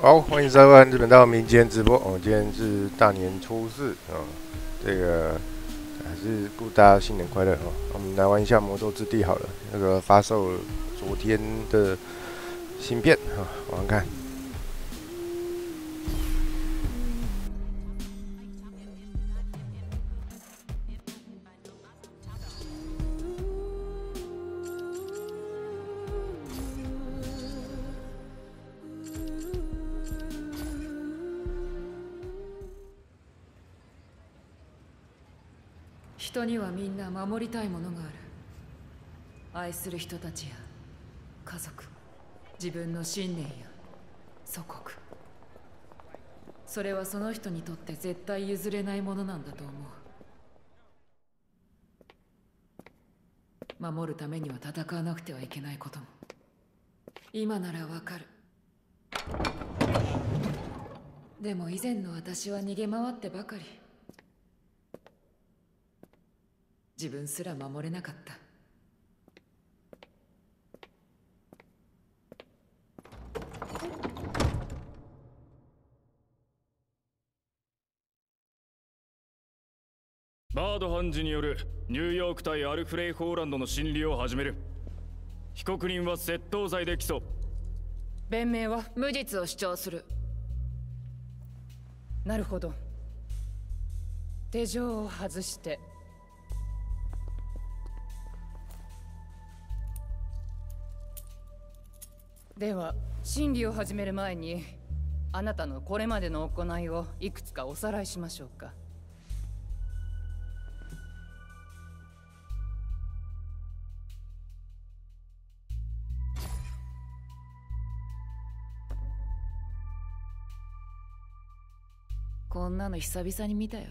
好，欢迎收看日本到民间直播哦。今天是大年初四哦，这个还是祝大家新年快乐哦。我们来玩一下魔兽之地好了，那个发售了昨天的新片啊，玩玩看。 人にはみんな守りたいものがある。愛する人たちや家族、自分の信念や祖国、それはその人にとって絶対譲れないものなんだと思う。守るためには戦わなくてはいけないことも今ならわかる。でも以前の私は逃げ回ってばかり。自分すら守れなかった。 バード判事によるニューヨーク対アルフレイ・ホーランドの審理を始める。被告人は窃盗罪で起訴。 弁明は無実を主張する。 なるほど。手錠を外して。では審理を始める前にあなたのこれまでの行いをいくつかおさらいしましょうか。 こんなの久々に見たよ。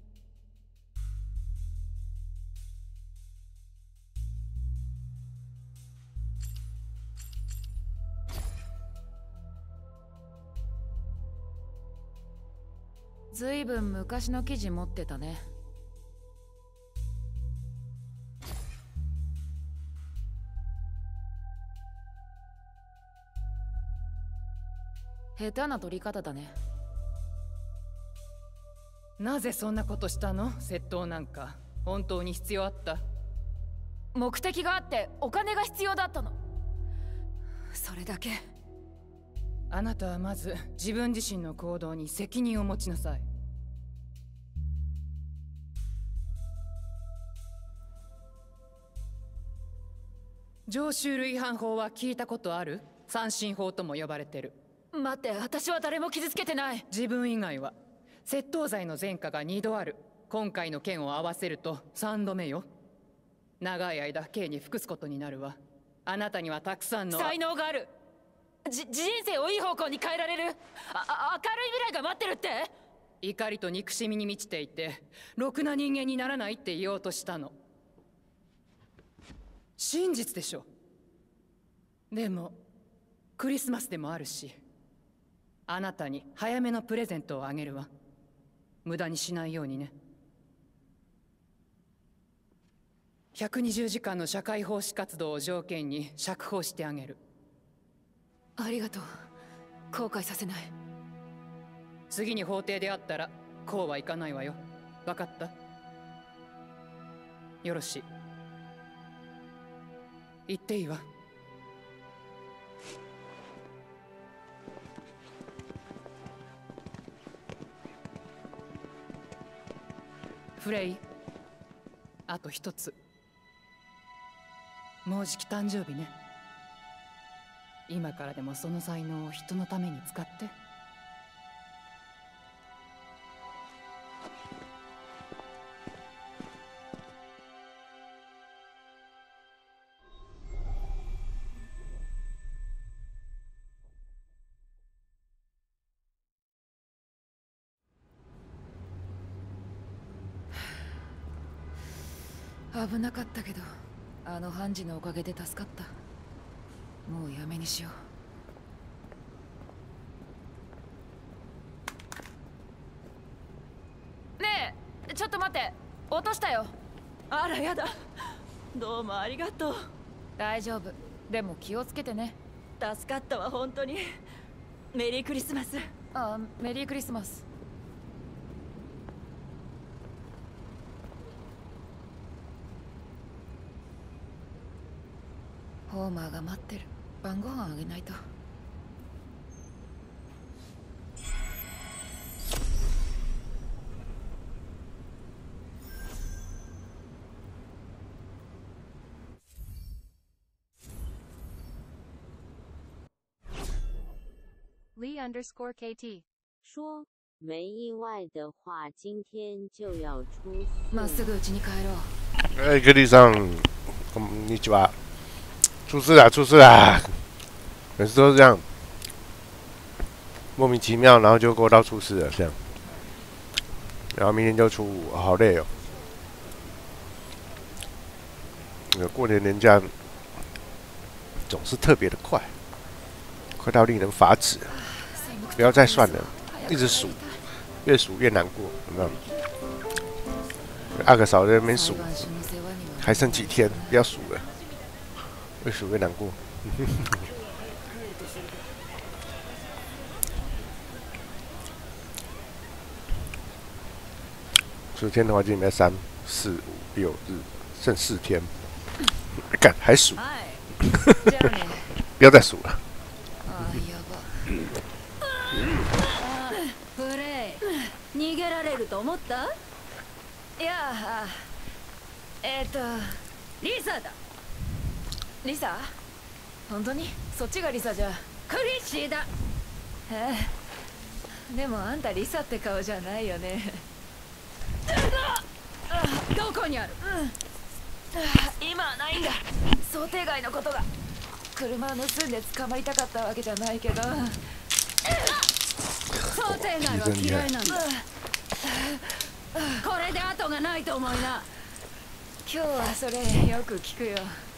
ずいぶん昔の記事持ってたね。下手な取り方だね。 なぜそんなことしたの？窃盗なんか本当に必要あった？ 目的があってお金が必要だったの。それだけ。 あなたはまず自分自身の行動に責任を持ちなさい。常習類違反法は聞いたことある？三振法とも呼ばれてる。 待って、私は誰も傷つけてない。 自分以外は。窃盗罪の前科が2度ある。今回の件を合わせると3度目よ。長い間刑に服すことになるわ。あなたにはたくさんの才能がある。人生をいい方向に変えられる。明るい未来が待ってるって。 怒りと憎しみに満ちていてろくな人間にならないって言おうとしたの。真実でしょ。でもクリスマスでもあるし、あなたに早めのプレゼントをあげるわ。無駄にしないようにね。120時間の社会奉仕活動を条件に釈放してあげる。 ありがとう。後悔させない。 次に法廷で会ったらこうはいかないわよ。分かった？よろしい。言っていいわ。フレイ、あと一つ。もうじき誕生日ね。今からでもその才能を人のために使って。 危なかったけど、あの判事のおかげで助かった。もうやめにしよう。ねえ、ちょっと待って。落としたよ。 あらやだ。どうもありがとう。 大丈夫。でも気をつけてね。 助かったわ本当に。 メリークリスマス。 あ、メリークリスマス。ホーマーが待ってる。晩ご飯あげないと。 Lee_KT 说，没意外的话，今天就要出。 まっすぐ家に帰ろう。 哎，格里桑，こんにちは。出事啦！出事啦！每次都是这样，莫名其妙，然后就过到出事了，这样。然后明天就初五，好累哦。过年年假总是特别的快，快到令人发指。不要再算了，一直数，越数越难过，有没有？阿哥嫂在那边数，还剩几天，不要数了，越数越难过。昨天的话，今天3、4、5、6日，剩4天，干还数，不要再数了。 フレイ、逃げられると思った？ いや、 リサだ。 リサ？本当に？そっちがリサじゃ。 クリッシーだ。 でもあんたリサって顔じゃないよね。 どこにある？ 今はないんだ。想定外のことが。車を盗んで捕まりたかったわけじゃないけど。 想定外は嫌いなんだ。これで後がないと思いな。 今日はそれよく聞くよ。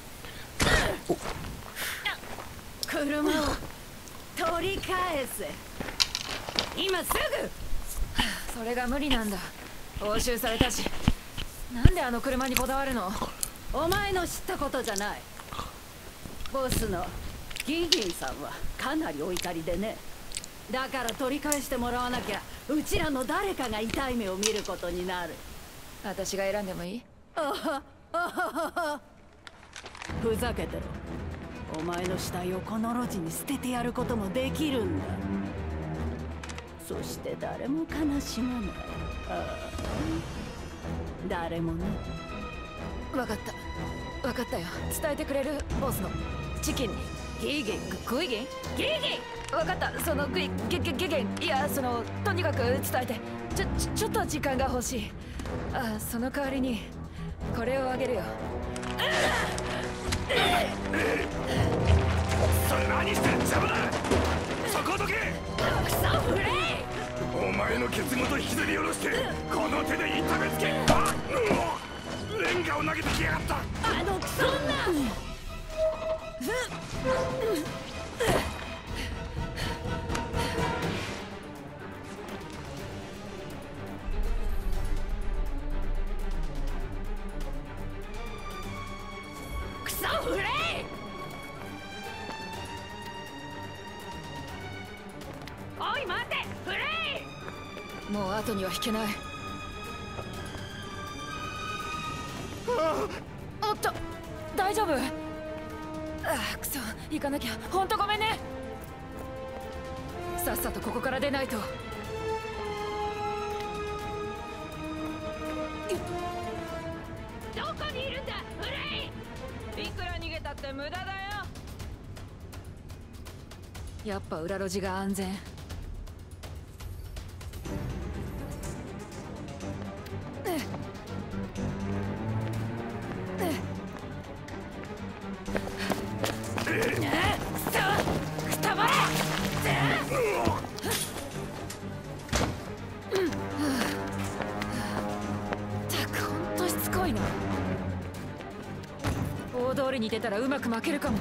車を取り返せ。今すぐ。 それが無理なんだ。押収されたし。なんであの車にこだわるの？ お前の知ったことじゃない。ボスのギギンさんはかなりお怒りでね。だから取り返してもらわなきゃうちらの誰かが痛い目を見ることになる。 私が選んでもいい？ ふざけてろ。お前の死体をこの路地に捨ててやることもできるんだ。そして誰も悲しまない。誰もね。 分かった。分かったよ。伝えてくれる？ボスのチキンに。 ギギン？ グイギン？ ギギン！ 分かった。そのギギン。いや、とにかく伝えて。ちょっと時間が欲しい。その代わりにこれをあげるよ。 何してん邪魔だ。そこどけ。 クソフレイ。 お前のケツごと引きずり下ろしてこの手で痛めつけ。レンガを投げてきやがった。 クソ女。クソフレイ。おい待てフレイ。 もう後には引けない。おっと、大丈夫？くそ、行かなきゃ。ほんとごめんね。さっさとここから出ないと。 どこにいるんだフレイ。いくら逃げたって無駄だよ。 やっぱ裏路地が安全。大通りに出たらうまく負けるかも。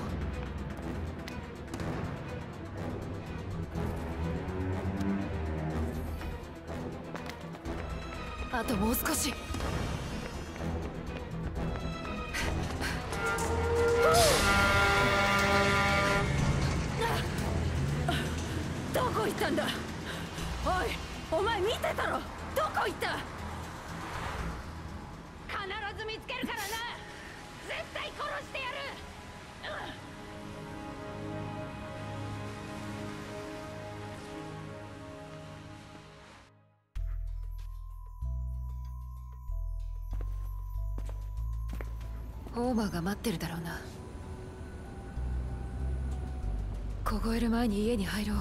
あともう少し。 どんだ。おい、お前見てたろ。どこ行った。必ず見つけるからな。絶対殺してやる。 ホーマーが待ってるだろうな。凍える前に家に入ろう。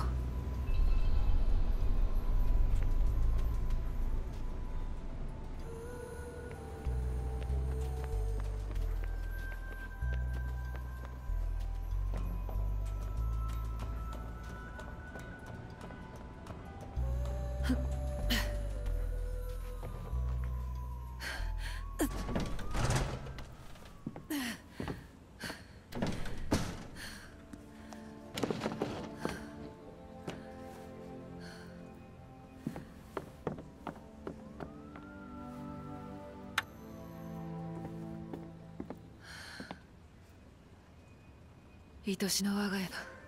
愛しの我が家だ。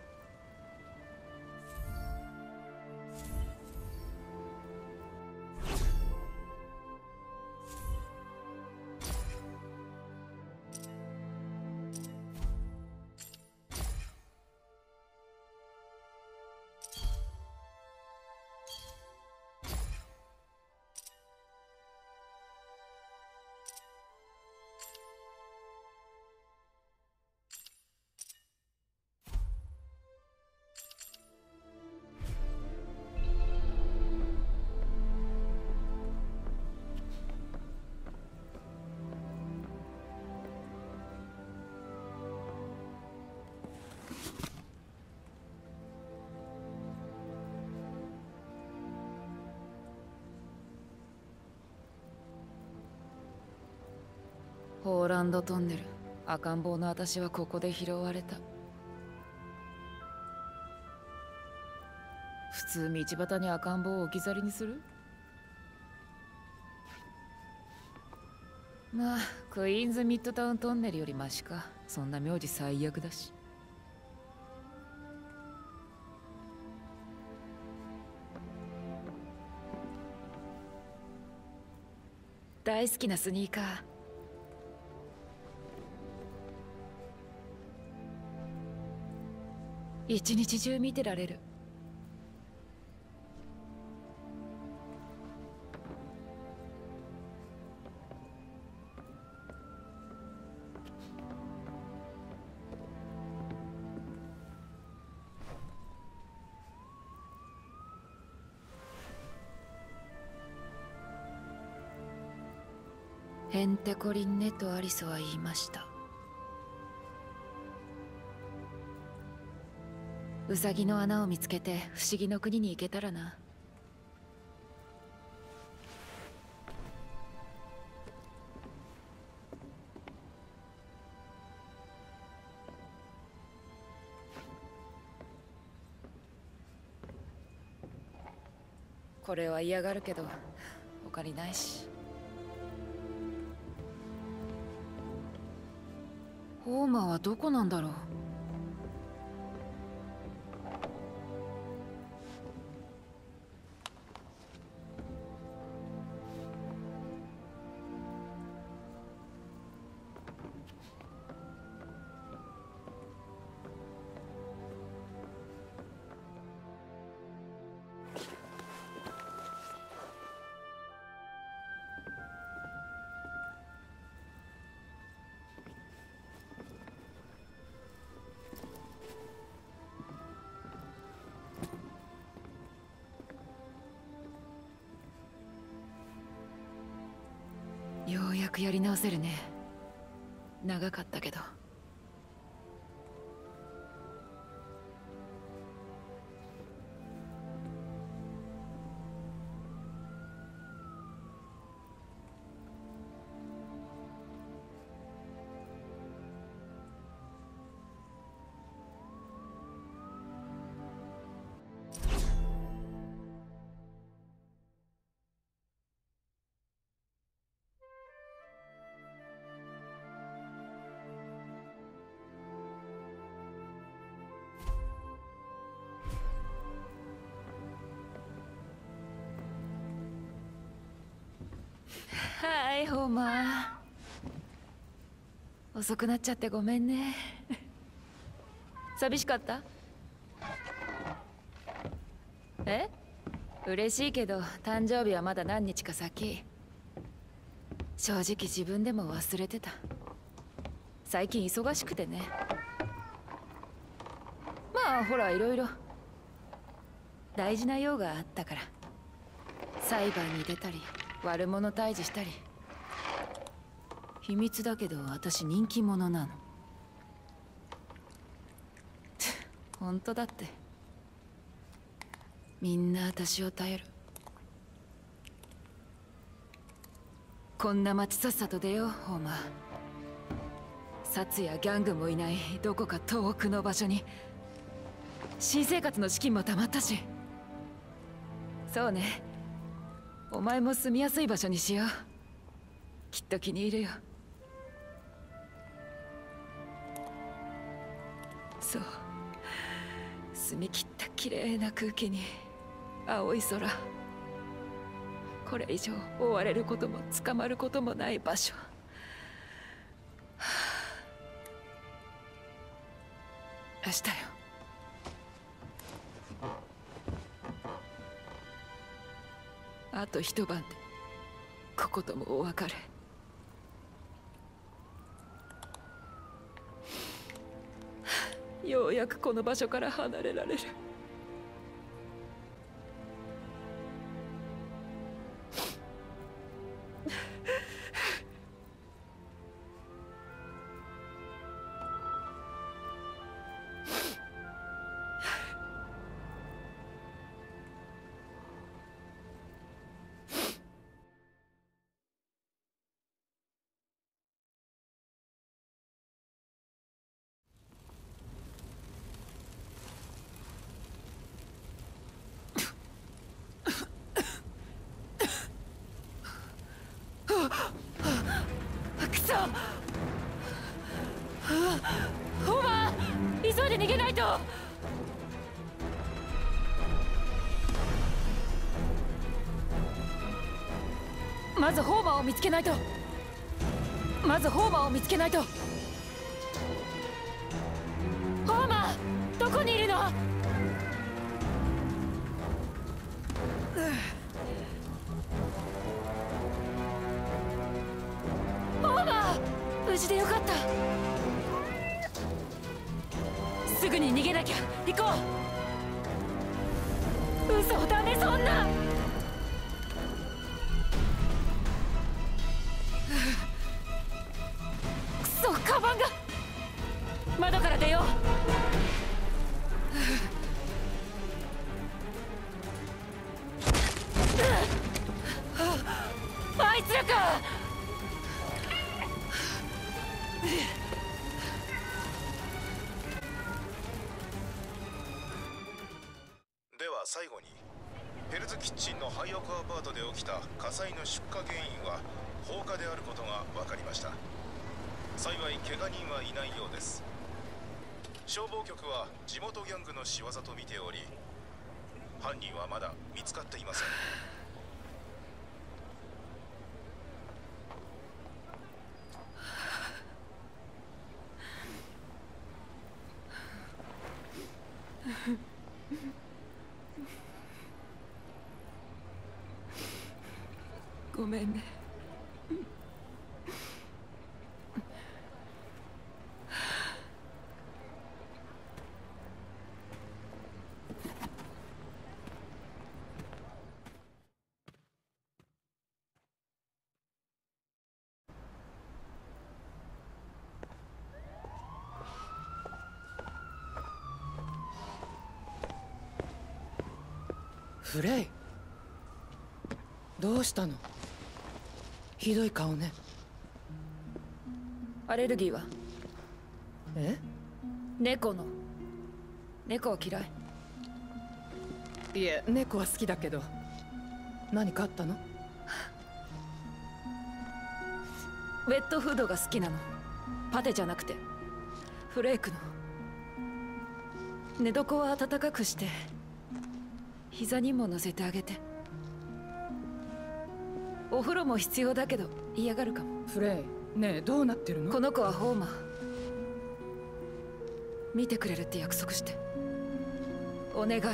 ホーランドトンネル。赤ん坊の私はここで拾われた。普通道端に赤ん坊を置き去りにする？まあクイーンズミッドタウントンネルよりマシか。そんな名字最悪だし。大好きなスニーカー。一日中見てられる。ヘンテコリンねとアリスは言いました。ウサギの穴を見つけて不思議の国に行けたらな。これは嫌がるけど他にないし。ホーマーはどこなんだろう。ようやくやり直せるね。長かったけど。 はいホーマー。遅くなっちゃってごめんね。寂しかった？え？嬉しいけど誕生日はまだ何日か先。正直自分でも忘れてた。最近忙しくてね。まあほらいろいろ大事な用があったから。裁判に出たり悪者退治したり。秘密だけど私人気者なの。本当だって。みんな私を頼る。こんな町さっさと出ようホーマー。殺やギャングもいないどこか遠くの場所に。新生活の資金も貯まったし。そうね、お前も住みやすい場所にしよう。きっと気に入るよ。そう、澄み切った綺麗な空気に青い空。これ以上追われることも捕まることもない場所。明日よ。あと一晩でここともお別れ。ようやくこの場所から離れられる。くそ！ホーマー、急いで逃げないと！まずホーマーを見つけないと。まずホーマーを見つけないと。ホーマー、どこにいるの？無事でよかった。すぐに逃げなきゃ。行こう。嘘だね、そんな。くそ、カバンが。窓から出よう。あいつらか。 では最後にヘルズキッチンの廃屋アパートで起きた火災の出火原因は放火であることが分かりました。幸い怪我人はいないようです。消防局は地元ギャングの仕業と見ており、犯人はまだ見つかっていません。 ごめんね。 フレイ、どうしたの？ひどい顔ね。 アレルギーは？ え？ 猫の。猫は嫌い？ いえ、猫は好きだけど。何かあったの？ ウェットフードが好きなの。パテじゃなくてフレークの。寝床は暖かくして膝にも乗せてあげて。 お風呂も必要だけど嫌がるかも。 フレイ、ねえどうなってるの？ この子はホーマー。見てくれるって約束して。お願い。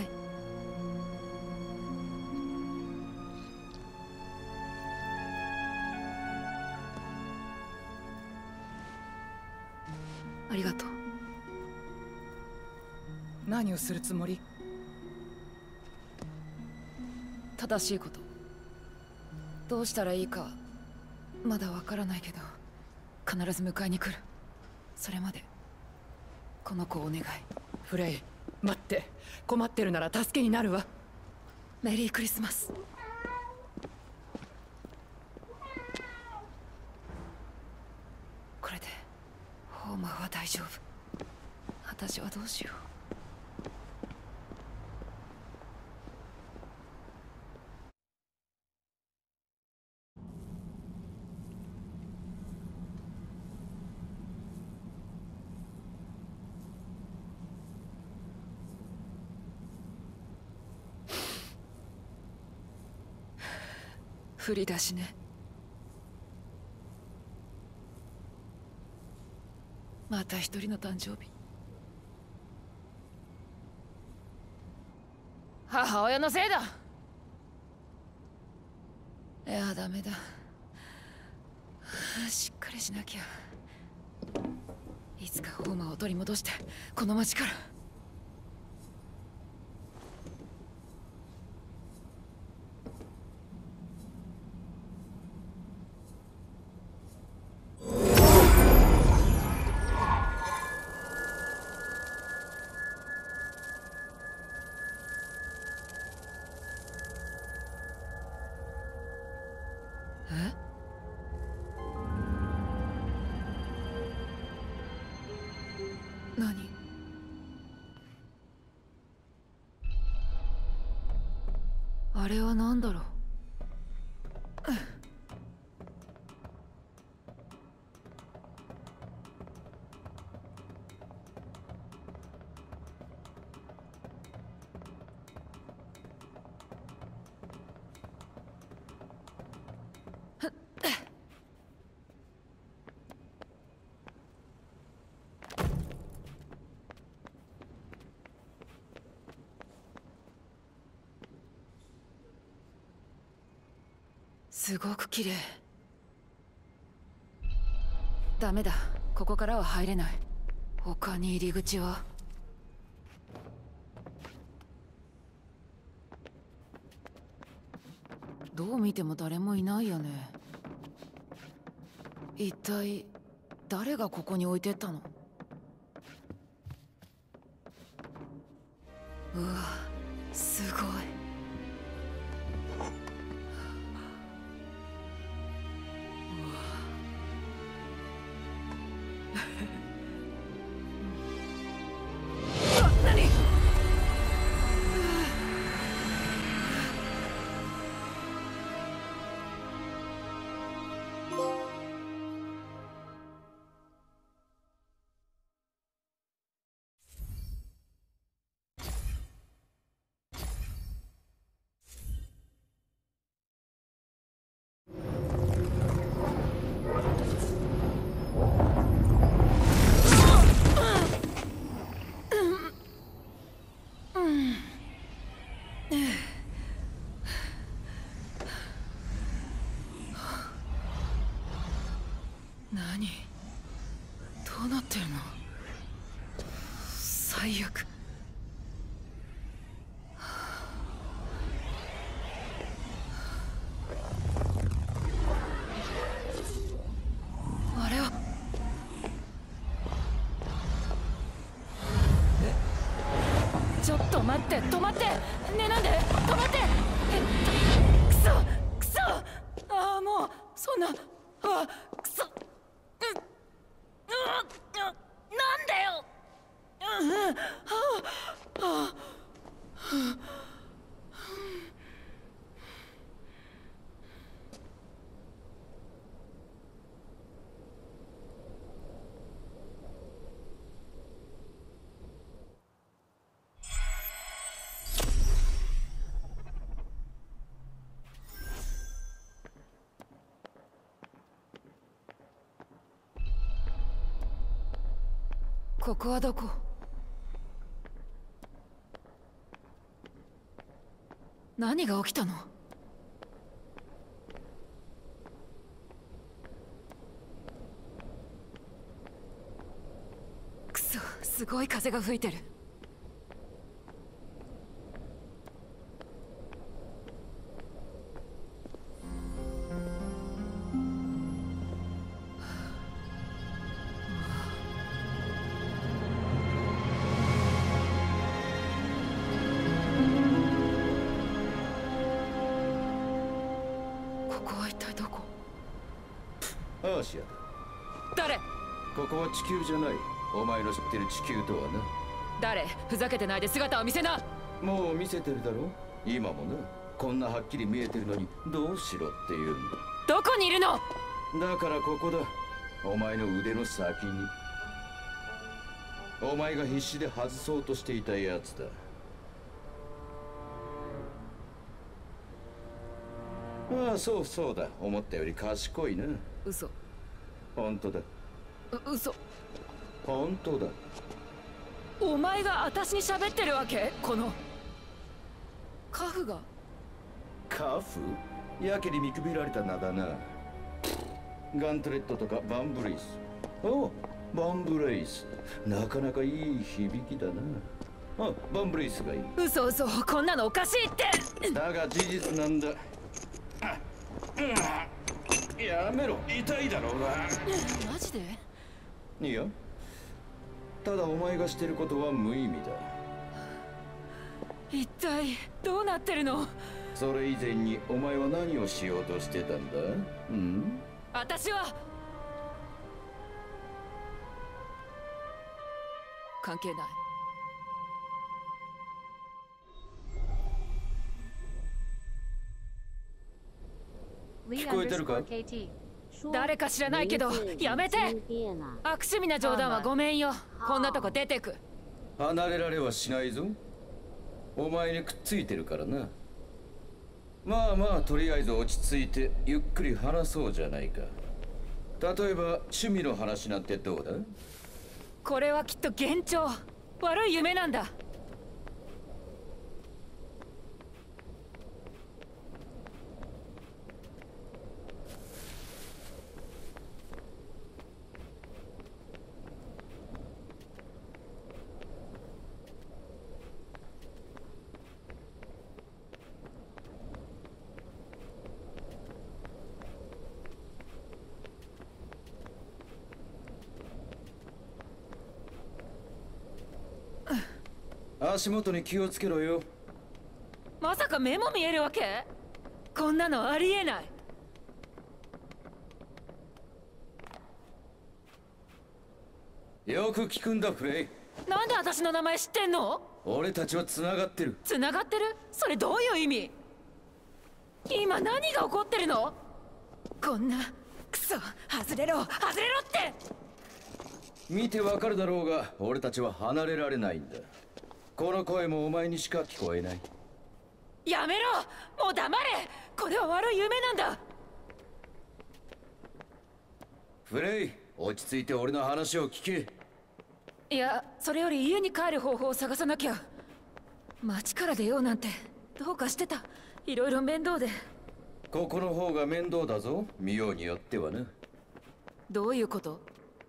ありがとう。 何をするつもり？ 正しいこと。どうしたらいいかまだわからないけど必ず迎えに来る。それまでこの子をお願い。 フレイ、待って。困ってるなら助けになるわ。 メリークリスマス。これでホーマーは大丈夫。私はどうしよう。振り出しね。また一人の誕生日。母親のせいだ。いやダメだ。しっかりしなきゃ。いつかホーマーを取り戻してこの町から。何？あれは何だろう。すごく綺麗。ダメだ、ここからは入れない。他に入り口は？どう見ても誰もいないよね。一体誰がここに置いてったの？うわ、すごい。何？どうなってるの？最悪。あれはちょっと待って、止まって。ねえ、なんで止まって。くそくそ。ああ、もうそんな。あ、くそ。なんだよ。 ここはどこ？何が起きたの？くそ、すごい風が吹いてる。 アーシアだ。 誰？ ここは地球じゃない。お前の知ってる地球とはな。 誰？ふざけてないで姿を見せな。 もう見せてるだろ。今もな。こんなはっきり見えてるのにどうしろって言うんだ。 どこにいるの？ だからここだ。お前の腕の先に。お前が必死で外そうとしていたやつだ。ああ、そうそうだ。思ったより賢いな。 嘘。 本当だ。 嘘。 本当だ。 お前が私に喋ってるわけ？このカフが。 カフ？やけに見くびられた名だな。ガントレットとかバンブレイス。おう、バンブレイス。なかなかいい響きだな。あ、バンブレイスがいい。 嘘嘘、こんなのおかしいって。 だが事実なんだ。やめろ、痛いだろうが。 マジで？ いや、ただお前がしてることは無意味だ。 一体どうなってるの？ それ以前にお前は何をしようとしてたんだ？うん？ 私は関係ない。 聞こえてるか？ 誰か知らないけどやめて。悪趣味な冗談はごめんよ。こんなとこ出てく。 離れられはしないぞ。お前にくっついてるからな。まあまあ、とりあえず落ち着いてゆっくり話そうじゃないか。例えば趣味の話なんてどうだ？ これはきっと幻聴。悪い夢なんだ。 足元に気をつけろよ。 まさか目も見えるわけ？こんなのありえない。 よく聞くんだフレイ。 なんで私の名前知ってんの？ 俺たちは繋がってる。 繋がってる？それどういう意味？今何が起こってるの？こんなクソ、外れろ外れろって。 見てわかるだろうが、俺たちは離れられないんだ。この声もお前にしか聞こえない。 やめろ、もう黙れ。これは悪い夢なんだ。 フレイ、落ち着いて俺の話を聞け。 いや、それより家に帰る方法を探さなきゃ。町から出ようなんてどうかしてた。いろいろ面倒で。 ここの方が面倒だぞ、見ようによってはな。 どういうこと？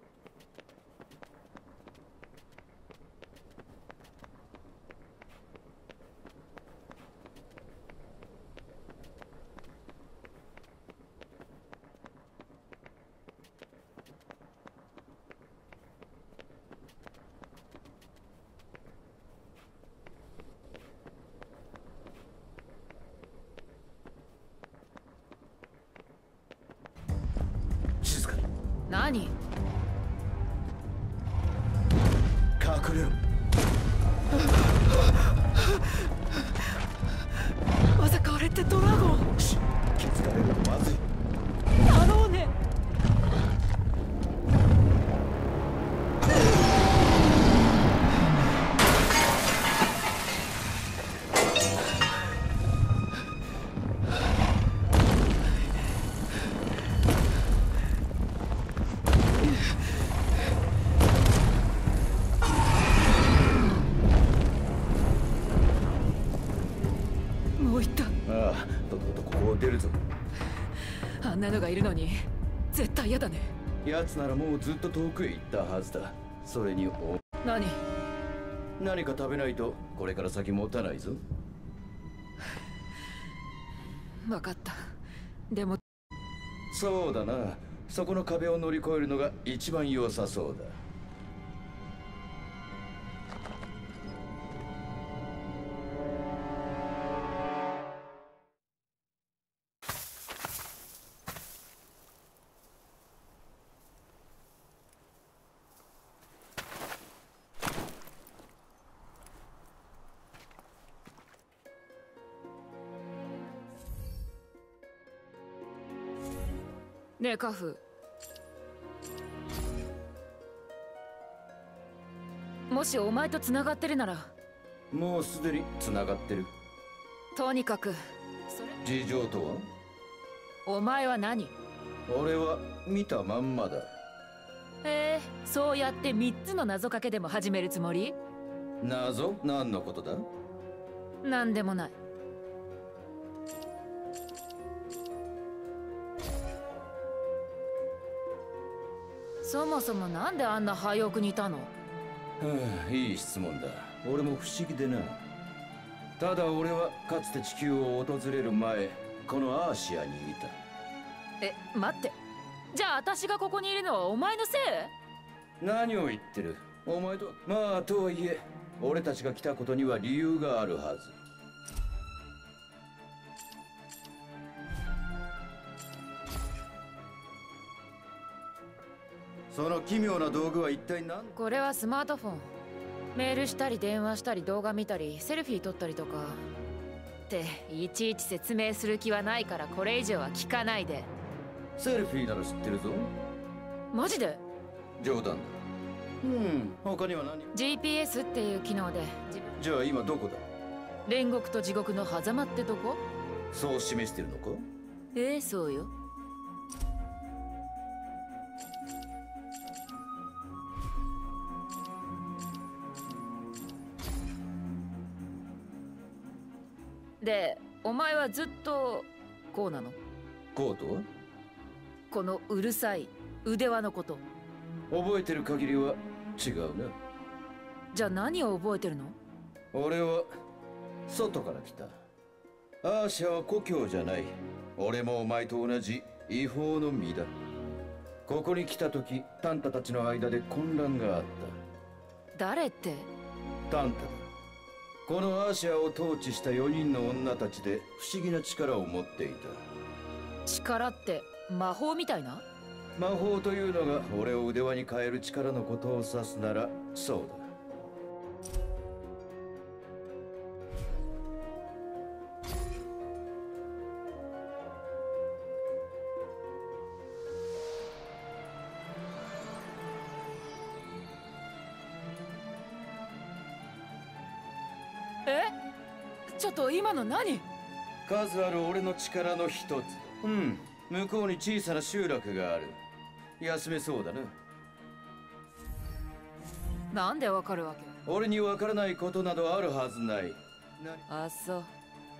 何？ 隠れろ。 まさかあれってドラゴン？ 気づかれるとまずい。 だろうね。 ぞ。 あんなのがいるのに絶対嫌だね。 奴ならもうずっと遠くへ行ったはずだ。それに何か食べないとこれから先持たないぞ。 分かった。でもそうだな、そこの壁を乗り越えるのが一番良さそうだ。 ねえカフ、もしお前とつながってるなら。 もうすでにつながってる。 とにかく事情とは？ お前は何？ 俺は見たまんまだ。 そうやって3つの謎かけでも始めるつもり？ 謎？何のことだ？ なんでもない。そもそもなんであんな廃屋にいたの？ いい質問だ。俺も不思議でな。ただ俺はかつて地球を訪れる前、このアーシアにいた。 待って。じゃあ私がここにいるのはお前のせい？ 何を言ってる。お前とまあとはいえ、俺たちが来たことには理由があるはず。その奇妙な道具は一体何？ これはスマートフォン。メールしたり電話したり動画見たりセルフィー撮ったりとかっていちいち説明する気はないからこれ以上は聞かないで。 セルフィーなら知ってるぞ。 マジで？ 冗談だ。他には何？ GPS っていう機能で。 じゃあ今どこだ？ 煉獄と地獄の狭間ってとこ？ そう示してるのか？ そうよ。で、お前はずっとこうなの？ こうとは？ このうるさい腕輪のこと。 覚えてる限りは違うな。 じゃあ何を覚えてるの？ 俺は外から来た。アーシャは故郷じゃない。俺もお前と同じ違法の身だ。ここに来た時、タンタたちの間で混乱があった。 誰って？ タンタだ。このアーシャを統治した4人の女たちで不思議な力を持っていた。 力って魔法みたいな？ 魔法というのが俺を腕輪に変える力のことを指すならそうだ。 ちょっと今の何？ 数ある俺の力の一つ。向こうに小さな集落がある。休めそうだな。 なんでわかるわけ？ 俺にわからないことなどあるはずない。 あ、そう。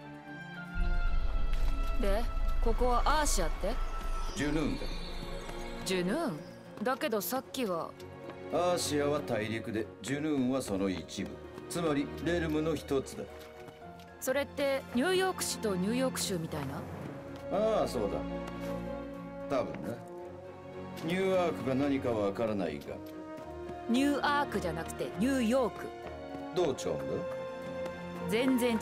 で、ここはアーシアって？ ジュヌーンだ。 ジュヌーン？だけどさっきは。 アーシアは大陸で、ジュヌーンはその一部。つまりレルムの一つだ。 それってニューヨーク市とニューヨーク州みたいな？ ああ、そうだ。多分な。ニューアークが何かわからないが。 ニューアークじゃなくてニューヨーク。 どう違うんだ？ 全然違う。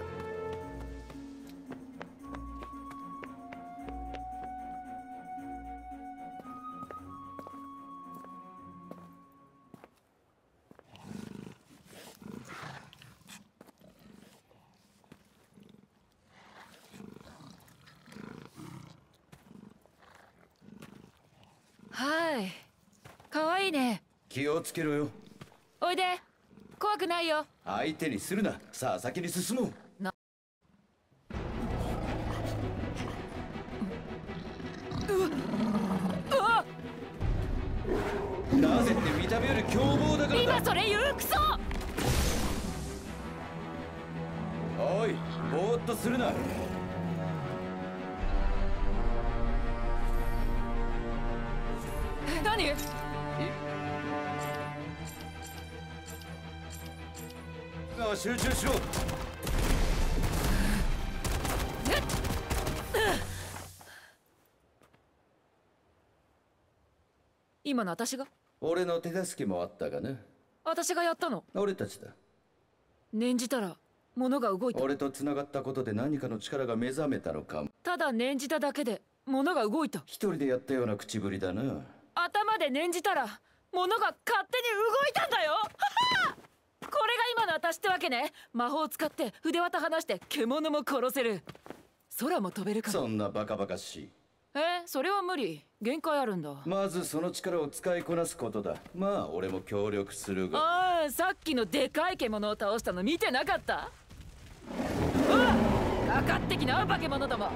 はい。かわいいね。 気をつけろよ。 おいで。怖くないよ。 相手にするな。さあ先に進もう。なぜって見た目より凶暴だからだ。 今それ言うクソ。 おい、ぼーっとするな。 ああ、集中しろ。 今の私が？ 俺の手助けもあったがな。 私がやったの？ 俺たちだ。 念じたら物が動いた。 俺と繋がったことで何かの力が目覚めたのかも。 ただ念じただけで物が動いた。 一人でやったような口ぶりだな。 頭で念じたら物が勝手に動いたんだよ。ははこれが今の私ってわけね。魔法を使って筆綿離して獣も殺せる。空も飛べるから。 そんなバカバカしい。 それは無理。限界あるんだ。 まずその力を使いこなすことだ。まあ俺も協力するが。 ああ、さっきのでかい獣を倒したの見てなかった？うわっ、かかってきな化け物ども。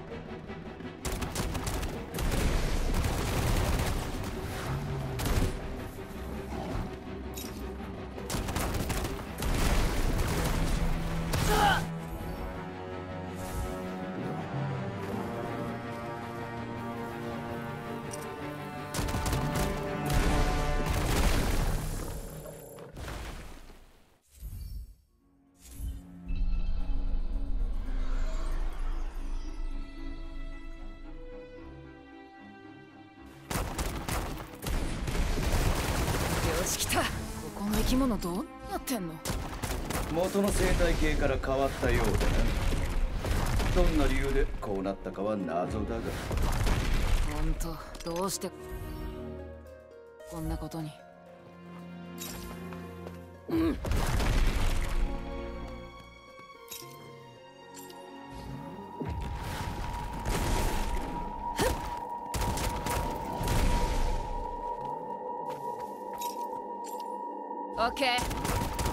よし来た。ここの生き物どうなってんの？ 元の生態系から変わったようだな。どんな理由でこうなったかは謎だが。 ほんと、どうしてこんなことに。オッケー。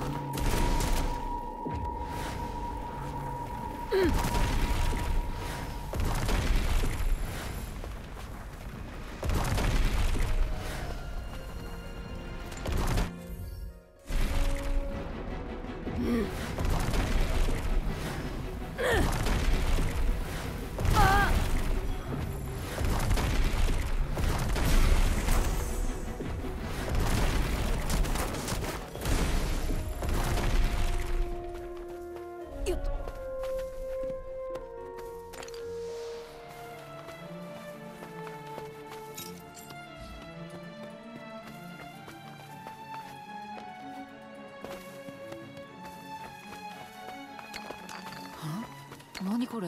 何これ？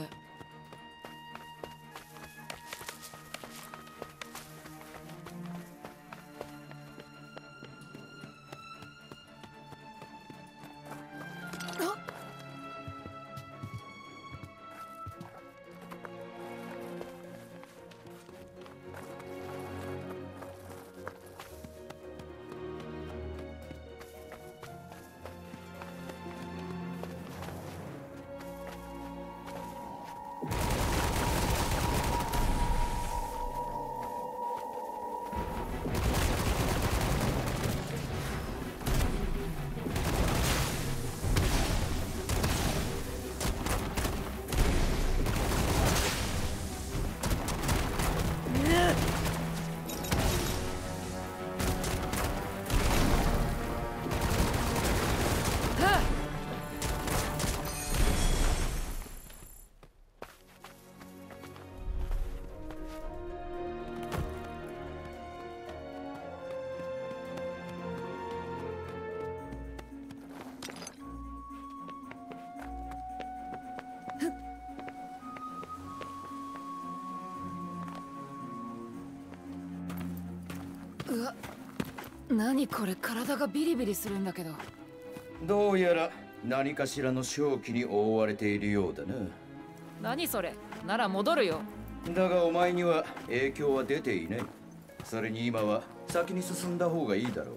うわ、何これ、体がビリビリするんだけど。 どうやら何かしらの瘴気に覆われているようだな。 何それ？なら戻るよ。 だがお前には影響は出ていない。それに今は先に進んだ方がいいだろ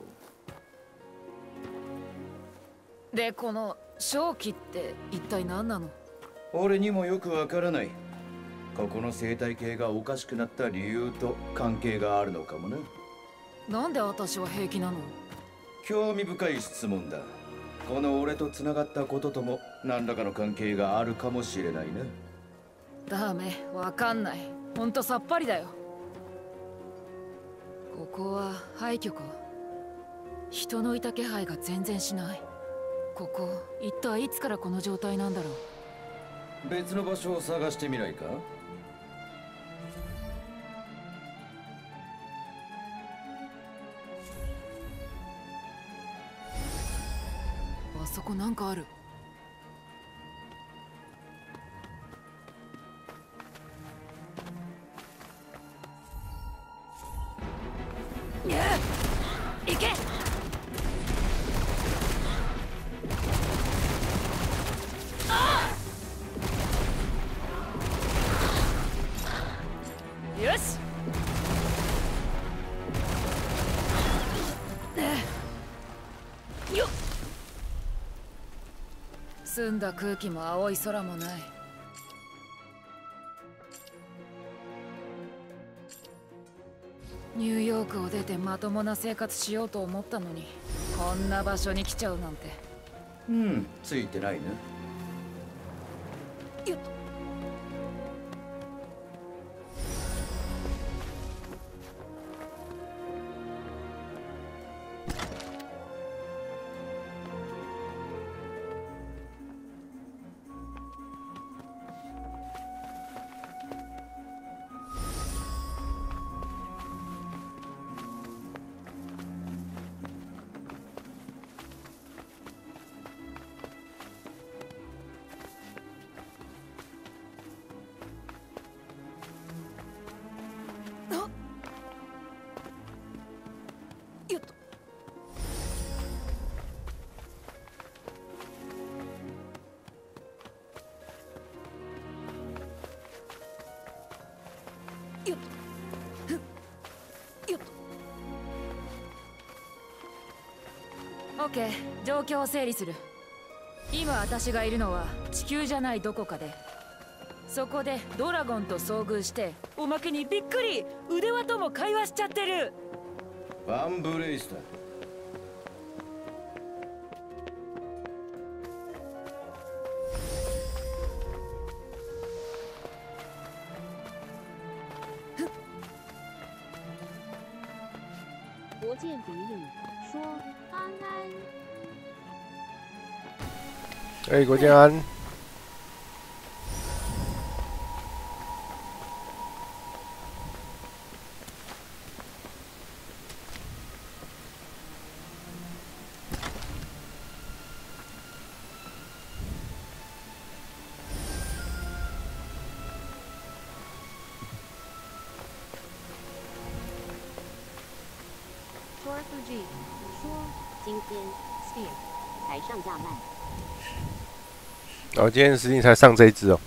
う。で、この瘴気って一体何なの？ 俺にもよくわからない。ここの生態系がおかしくなった理由と関係があるのかもな。 なんで私は平気なの？ 興味深い質問だ。この俺と繋がったこととも何らかの関係があるかもしれないな。 ダメ、わかんない。ほんとさっぱりだよ。ここは廃墟か？人のいた気配が全然しない。 ここ一体いつからこの状態なんだろう。 別の場所を探してみないか？ あそこなんかある。行け。よし。よっ。澄んだ空気も青い空もない。ニューヨークを出てまともな生活しようと思ったのに、こんな場所に来ちゃうなんて。 ついてないね。 よっ。よっと。よっと。よっと。オッケー、状況を整理する。今私がいるのは地球じゃないどこかで、そこでドラゴンと遭遇して、おまけにびっくり腕輪とも会話しちゃってる。 バンブレイスだ。 国见比里说安安。 哎，国建安。 说 Fuji 说今天 Steam 才上架慢。 哦，今天Steam才上这一支哦，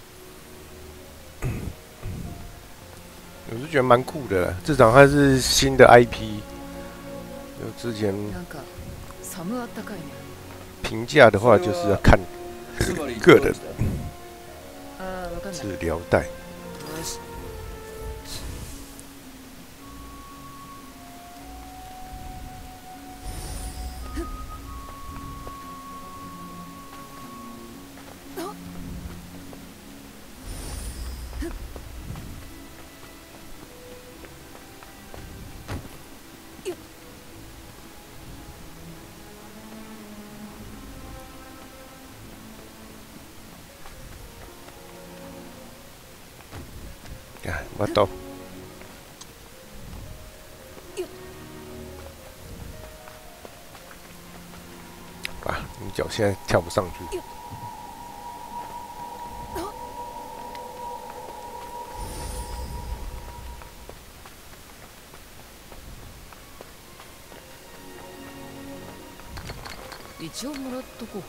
我是觉得蛮酷的啦，至少它是新的 IP。就之前评价的话，就是要看个人治疗带。我懂。啊，你脚现在跳不上去。 一応もらっとこう。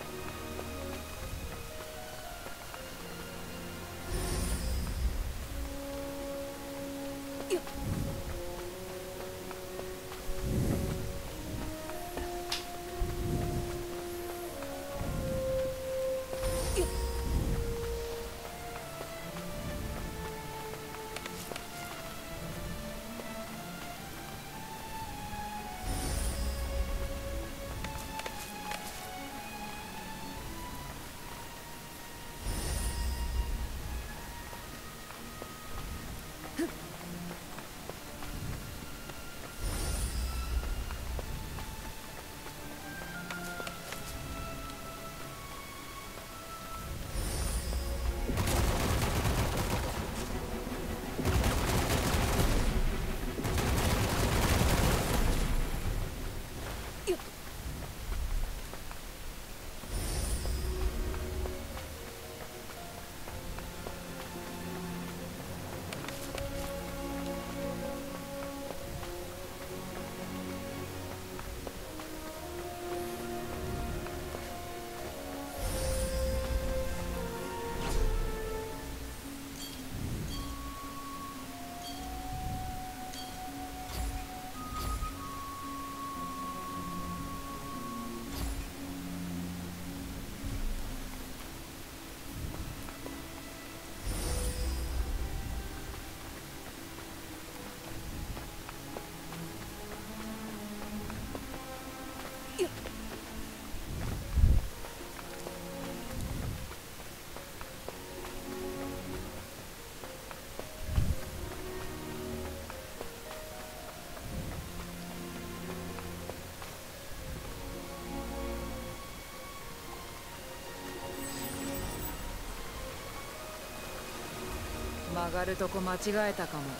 曲がるとこ間違えたかも。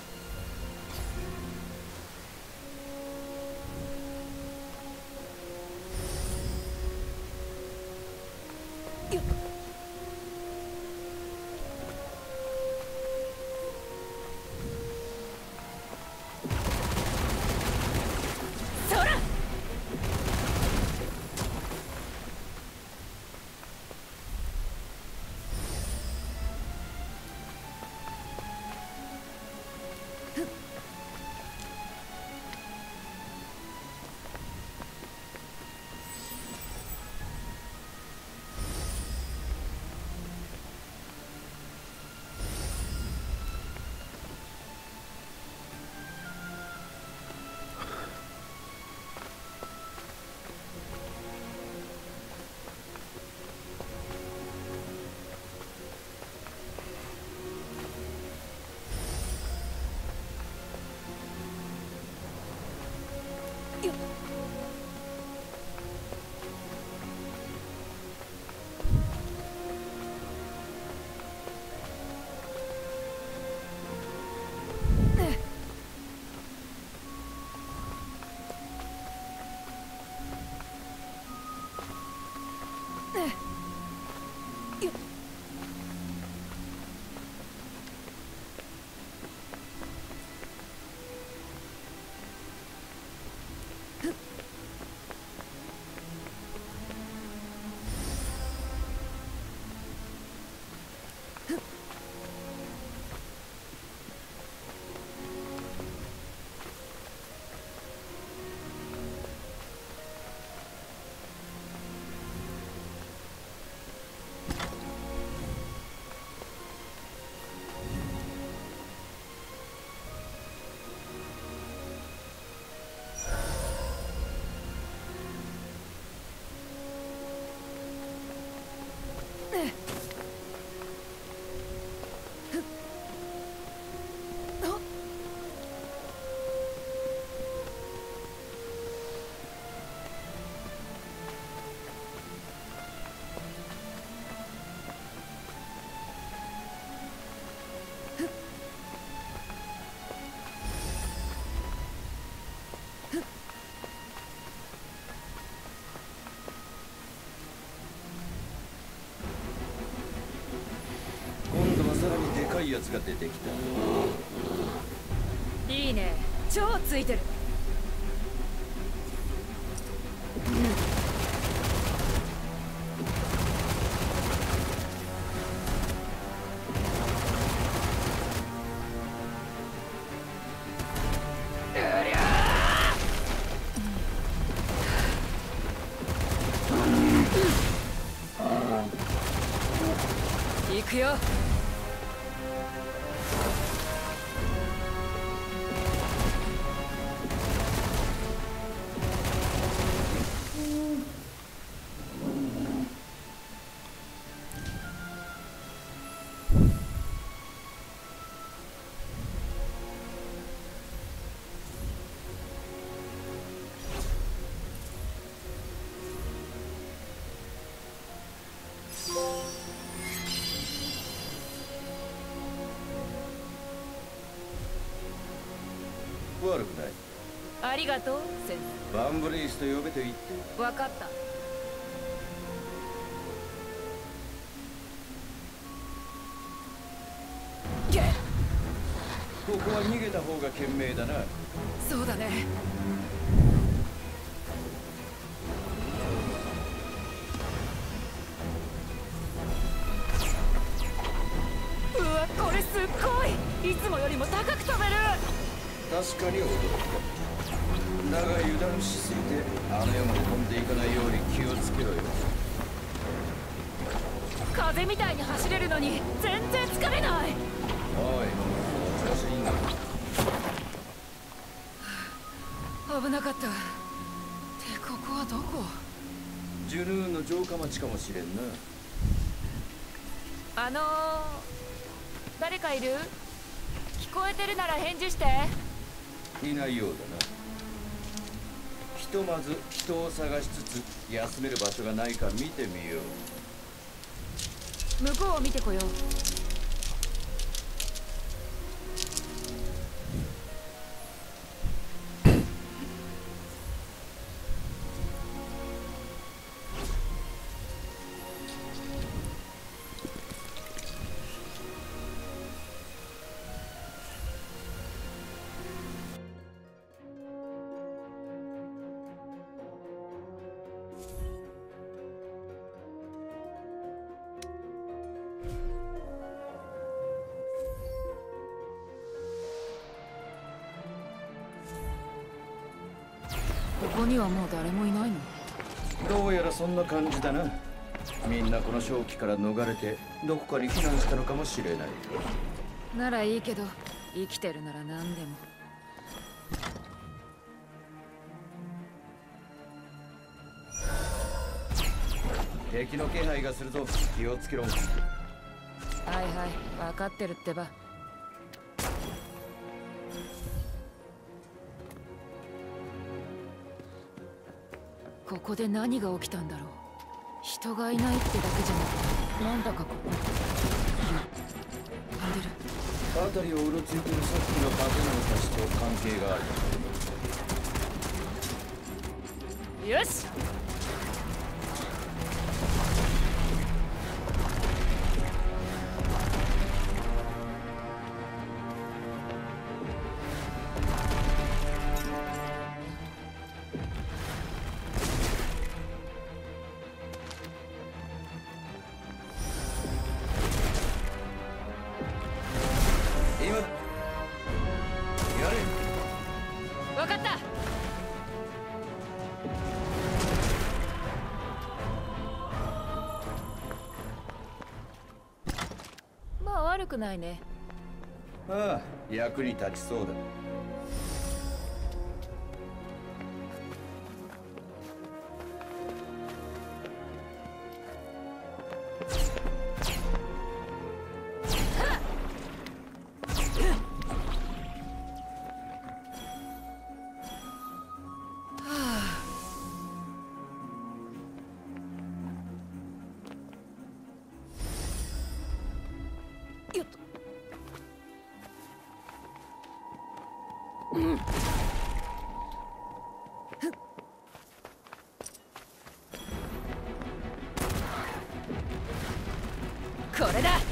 さらにでかいやつが出てきた。 いいね、超ついてる。行くよ。 悪くない。 ありがとう、先生。バンブレイスと呼べと言って。 分かった。 ここは逃げた方が賢明だな。 そうだね。うわ、これすっごい。いつもよりも高く飛べる。 確かに驚いた。だが油断しすぎてあの世まで飛んでいかないように気をつけろよ。 風みたいに走れるのに全然疲れない。 おい、調子いいんだ。 危なかった。で、ここはどこ？ ジュヌーンの城下町かもしれんな。 誰かいる？聞こえてるなら返事して。 いないようだな。ひとまず人を探しつつ休める場所がないか見てみよう。 向こうを見てこよう。 こにはもう誰もいないの？ どうやらそんな感じだな。みんなこの正気から逃れてどこかに避難したのかもしれない。 ならいいけど、生きてるなら何でも。 敵の気配がするぞ。気をつけろ。 はいはい、分かってるってば。ここで何が起きたんだろう。人がいないってだけじゃなく、なんだかここ今飛んでる。 辺りをうろついてるさっきの化け物たちと関係がある。 よし。分かった。まあ悪くないね。 ああ、役に立ちそうだ。 よっと。これだ。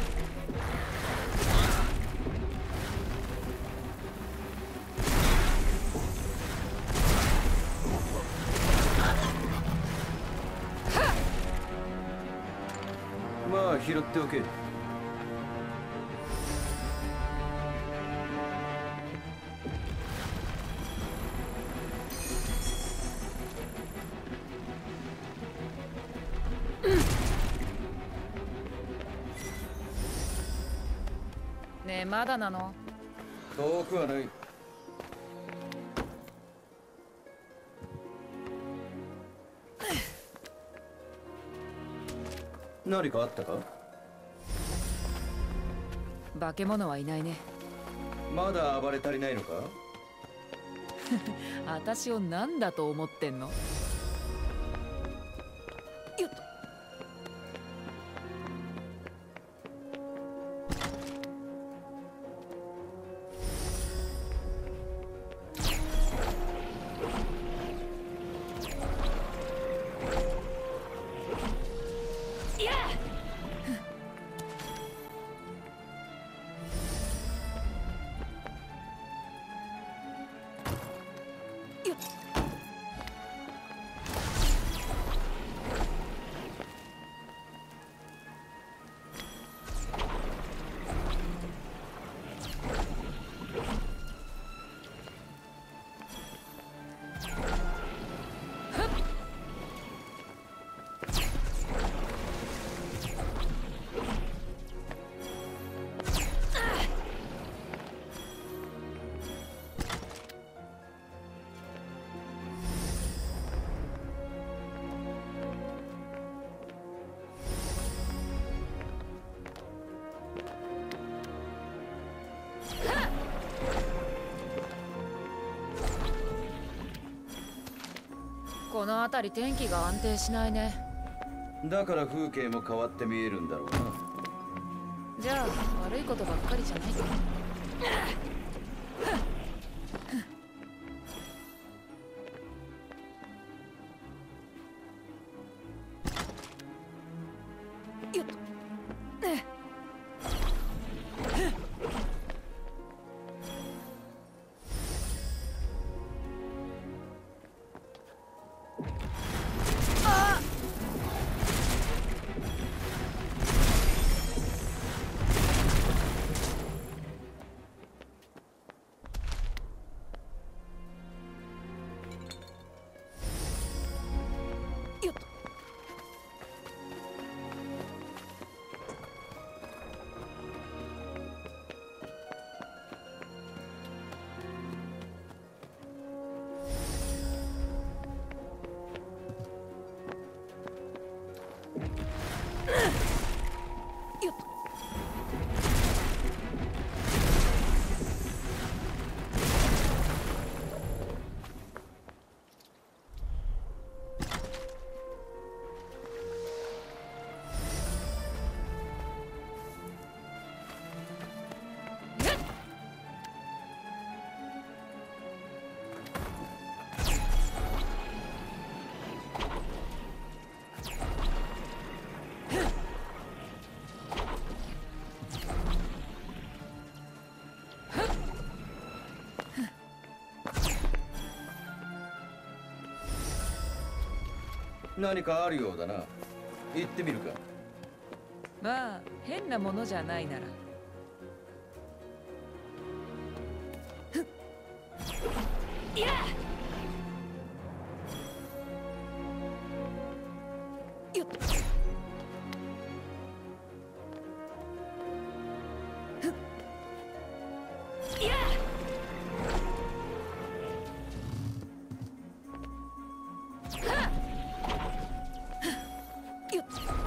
まあ拾っておけ。 ねえ、まだなの？ 遠くはない。何かあったか？ 化け物はいないね。 まだ暴れ足りないのか？ 私を何だと思ってんの？よっと。この辺り天気が安定しないね。 だから風景も変わって見えるんだろうな。 じゃあ悪いことばっかりじゃないか。よっと。 何かあるようだな。行ってみるか。 まあ変なものじゃないなら。 いやよっいやよっ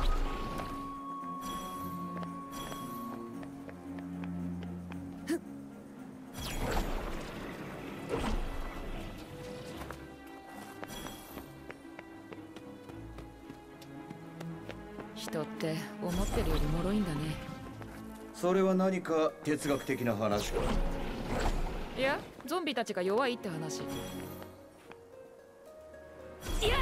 人って思ってるより脆いんだね。 それは何か哲学的な話か。 いや、ゾンビたちが弱いって話。 いや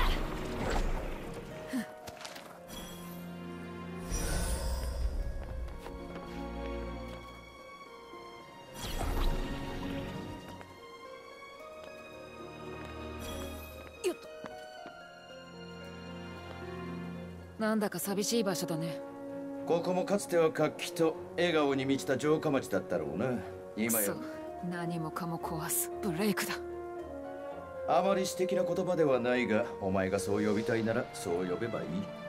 よっとなんだか寂しい場所だね。 ここもかつては活気と笑顔に満ちた城下町だったろうな。今やそう、何もかも壊すブレイクだ。 あまり詩的な言葉ではないが、お前がそう呼びたいならそう呼べばいい。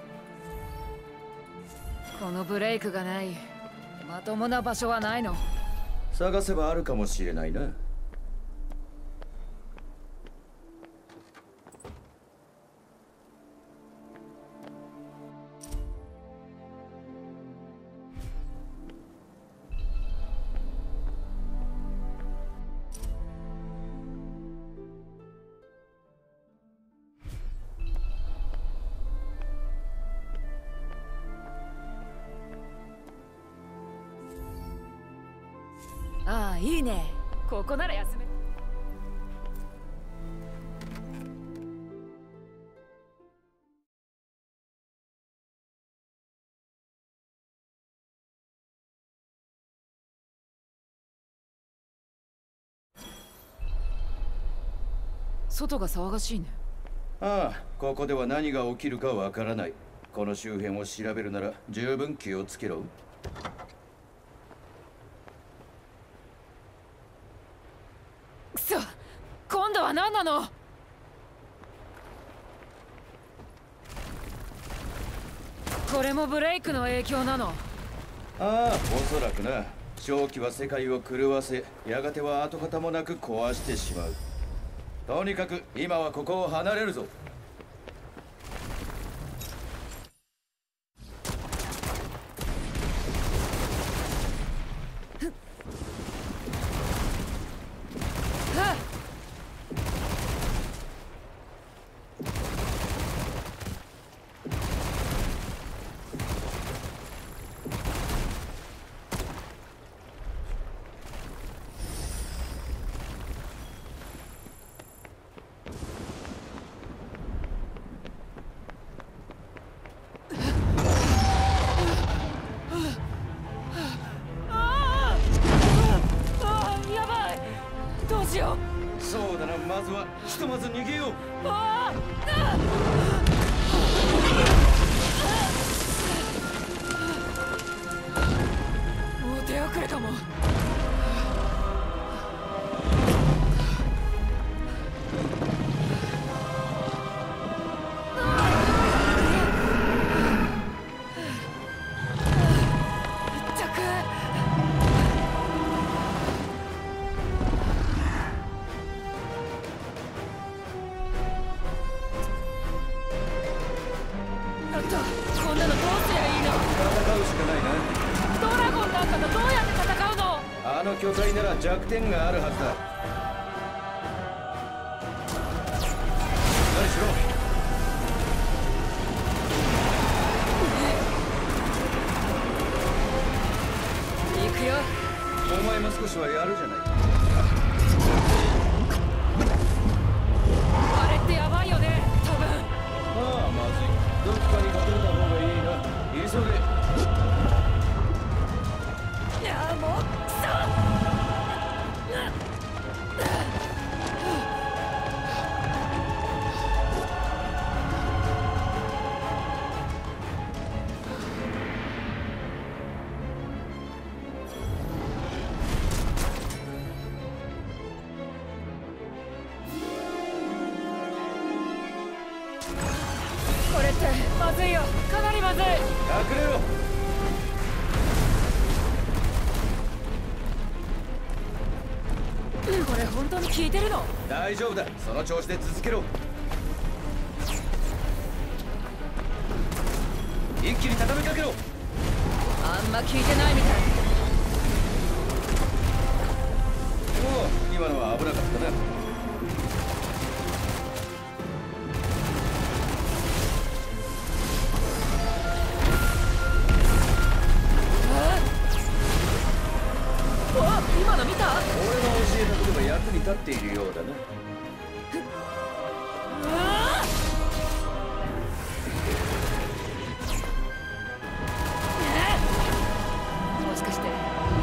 このブレイクがないまともな場所はないの。 探せばあるかもしれないな。 ああ、いいね。ここなら休め。外が騒がしいね。 ああ、ここでは何が起きるかわからない。この周辺を調べるなら十分気をつけろ。 くそ、今度は何なの。これもブレイクの影響なの。 ああ、おそらくな。正気は世界を狂わせ、やがては跡形もなく壊してしまう。とにかく今はここを離れるぞ。そうだな、まずはひとまず逃げよう。 もう手遅れかも。こんなのどうすりゃいいの。 戦うしかないな。 ドラゴンなんかとどうやって戦うの。 あの巨体なら弱点があるはずだ。何しろ。 行くよ。 お前も少しはやるじゃないか。 あれってやばいよね、多分。 ああ、まずい。どっかに隠れた方がいいな。急げ。 いや、もうクソ。 ずいよ、かなりまずい。 隠れろ。 これ本当に効いてるの？ 大丈夫だ、その調子で続けろ。一気に畳みかけろ。 あんま効いてないみたい。 おお、今のは危なかったな。 今の見た？ 俺の教えたことが役に立っているようだな。 もしかして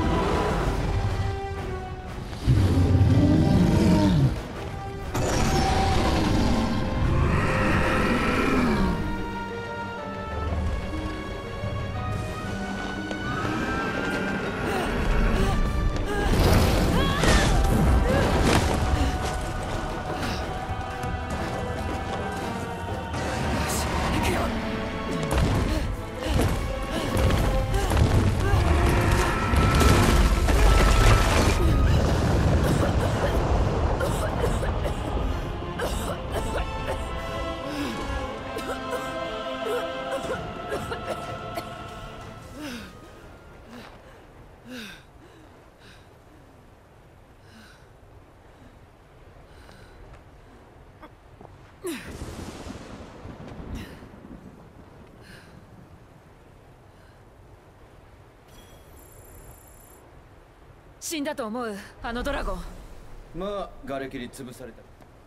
死んだと思う、あのドラゴン。 まあ瓦礫に潰された。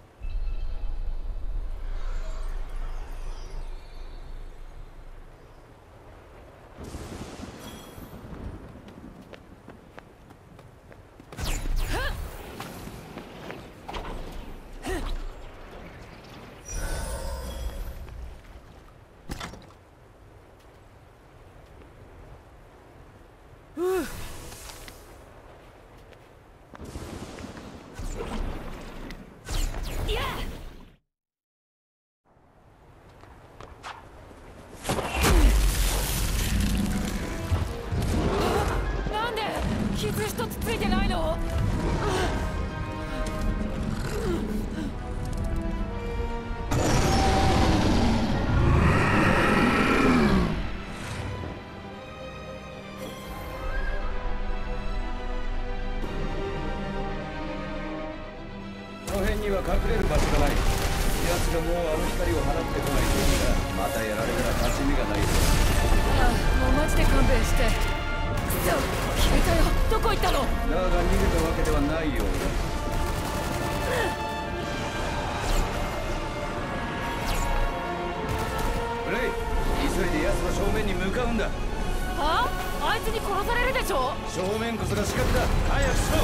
なんで傷一つついてないの？ この辺には隠れる場所がない。奴がもうあの光を放ってこないというが、またやられたら勝ち目がない。 もうマジで勘弁して。消えたよ。どこ行ったの？ だが逃げたわけではないようだ。ブレイ、急いで奴の正面に向かうんだ。 はあ？あいつに殺されるでしょ？ 正面こそが死角だ。早くしろ。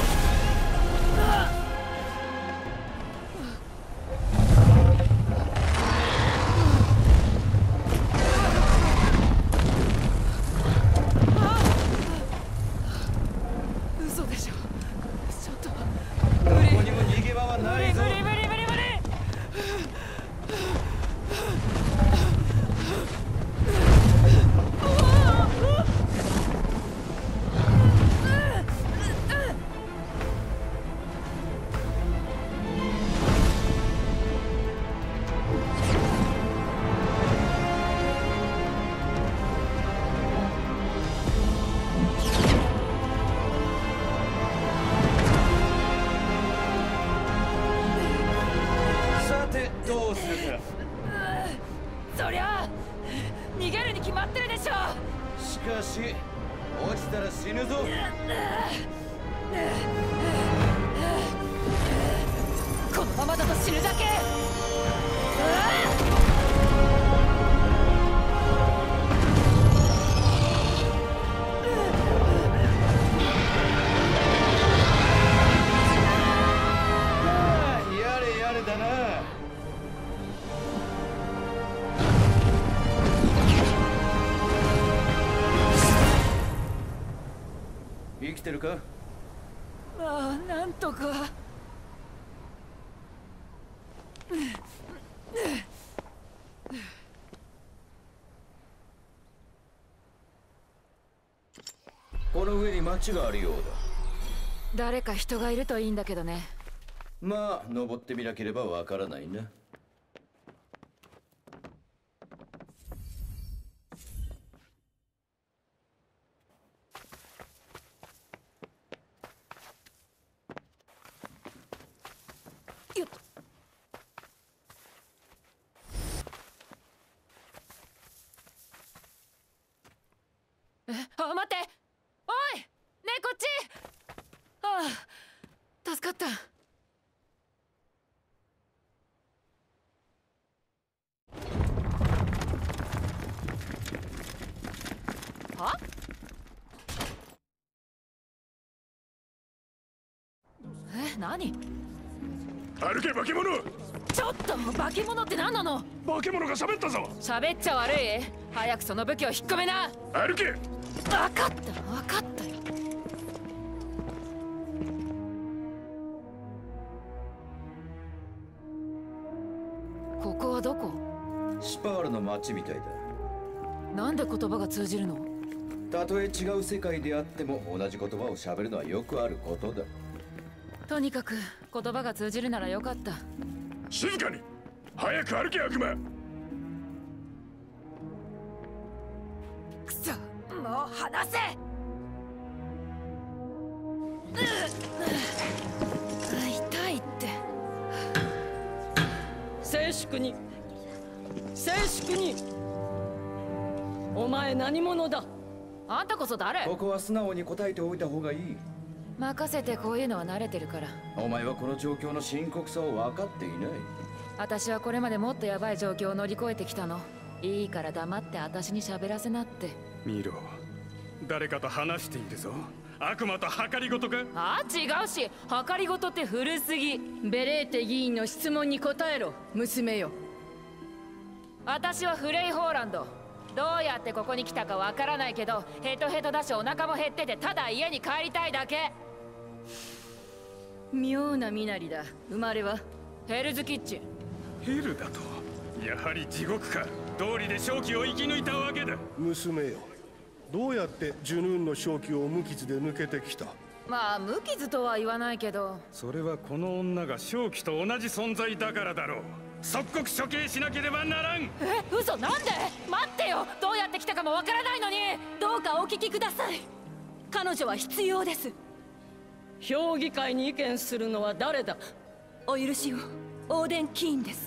嘘でしょ。ちょっとどこにも逃げ場はないぞ。 無理。 さてどうするか。 そりゃ逃げるに決まってるでしょ。 しかし落ちたら死ぬぞ。 このままだと死ぬだけ。 やれやれだな。生きてるか？ ああ、なんとか。 この上に町があるようだ。 誰か人がいるといいんだけどね。 まあ登ってみなければわからないな。 よっと。待って。おい、ねえこっち。ああ、助かった。は？何？ 歩け化け物。 ちょっと、化け物って何なの？ 化け物が喋ったぞ。 喋っちゃ悪い。早くその武器を引っ込めな。 歩け。 分かった分かったよ。ここはどこ？ シパールの町みたいだ。 なんで言葉が通じるの？ たとえ違う世界であっても同じ言葉を喋るのはよくあることだ。 とにかく言葉が通じるならよかった。 静かに。早く歩け悪魔。 くそ、もう離せ。痛いって。 静粛に、静粛に。お前何者だ？ あんたこそ誰？ ここは素直に答えておいた方がいい。 任せて、こういうのは慣れてるから。 お前はこの状況の深刻さを分かっていない。 私はこれまでもっとヤバい状況を乗り越えてきたの。いいから黙って私に喋らせなって。 見ろ、誰かと話しているぞ。悪魔と計りごとか？ あ、違うし、計りごとって古すぎ。 ベレーテ議員の質問に答えろ、娘よ。 私はフレイ・ホーランド。どうやってここに来たかわからないけど、ヘトヘトだしお腹も減ってて、ただ家に帰りたいだけ。 妙な身なりだ。生まれはヘルズキッチン。 ヘルだと？やはり地獄か。道理で正気を生き抜いたわけだ。 娘よ、どうやってジュヌーンの正気を無傷で抜けてきた？ まあ無傷とは言わないけど。 それはこの女が正気と同じ存在だからだろう。即刻処刑しなければならん。 嘘、なんで？待ってよ、どうやって来たかもわからないのに。 どうかお聞きください。彼女は必要です。 評議会に意見するのは誰だ？ お許しを。オーデン・キーンです。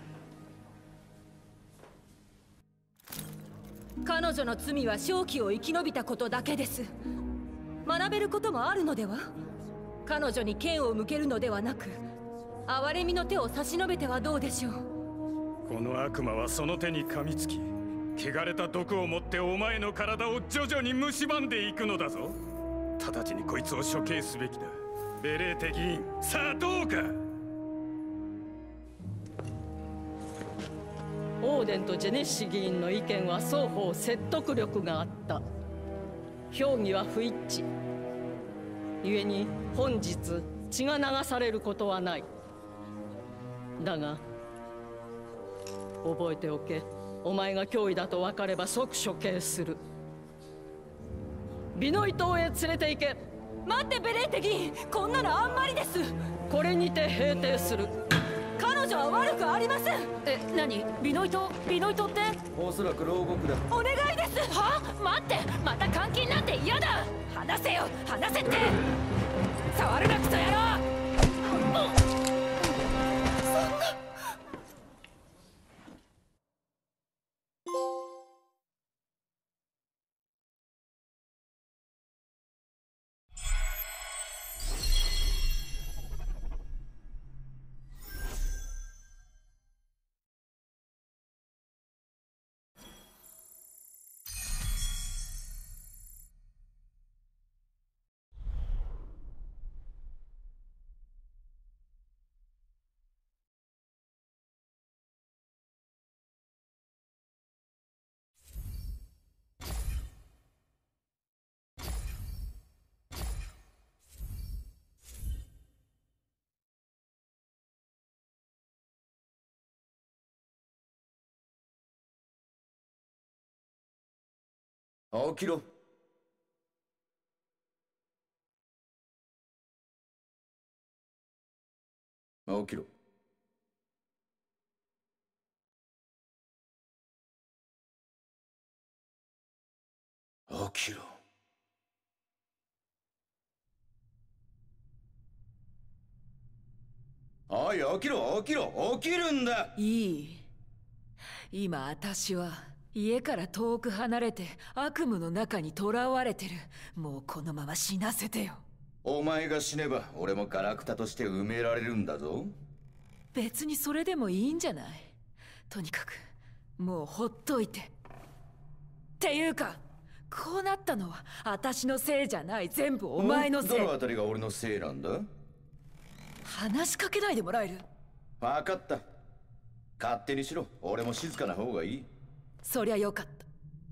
彼女の罪は正気を生き延びたことだけです。学べることもあるのでは？彼女に剣を向けるのではなく、憐れみの手を差し伸べてはどうでしょう。 この悪魔はその手に噛みつき、汚れた毒を持ってお前の体を徐々に蝕んでいくのだぞ。直ちにこいつを処刑すべきだ。ベレーテ議員、さあどうか。 オーデンとジェネッシ議員の意見は双方説得力があった。評議は不一致。故に本日血が流されることはない。だが覚えておけ。お前が脅威だと分かれば即処刑する。ビノイ島へ連れて行け。 待って、ベレーテ議員、こんなのあんまりです。 これにて閉廷する。 彼女は悪くありません。 何？ビノイ島？ビノイ島って？ おそらく牢獄だ。 お願いです。 は？待って、また監禁なんて嫌だ。離せよ、離せって。触るなクソ野郎。そんな。 起きろ。 起きろ。起きろ。おい、起きろ、起きろ、起きるんだ。 いい。今私は家から遠く離れて悪夢の中に囚われてる。もうこのまま死なせてよ。 お前が死ねば俺もガラクタとして埋められるんだぞ。 別にそれでもいいんじゃない。とにかくもうほっといて。っていうかこうなったのは私のせいじゃない。全部お前のせい。 どのあたりが俺のせいなんだ。 話しかけないでもらえる。 分かった。勝手にしろ。俺も静かな方がいい。 そりゃよかった。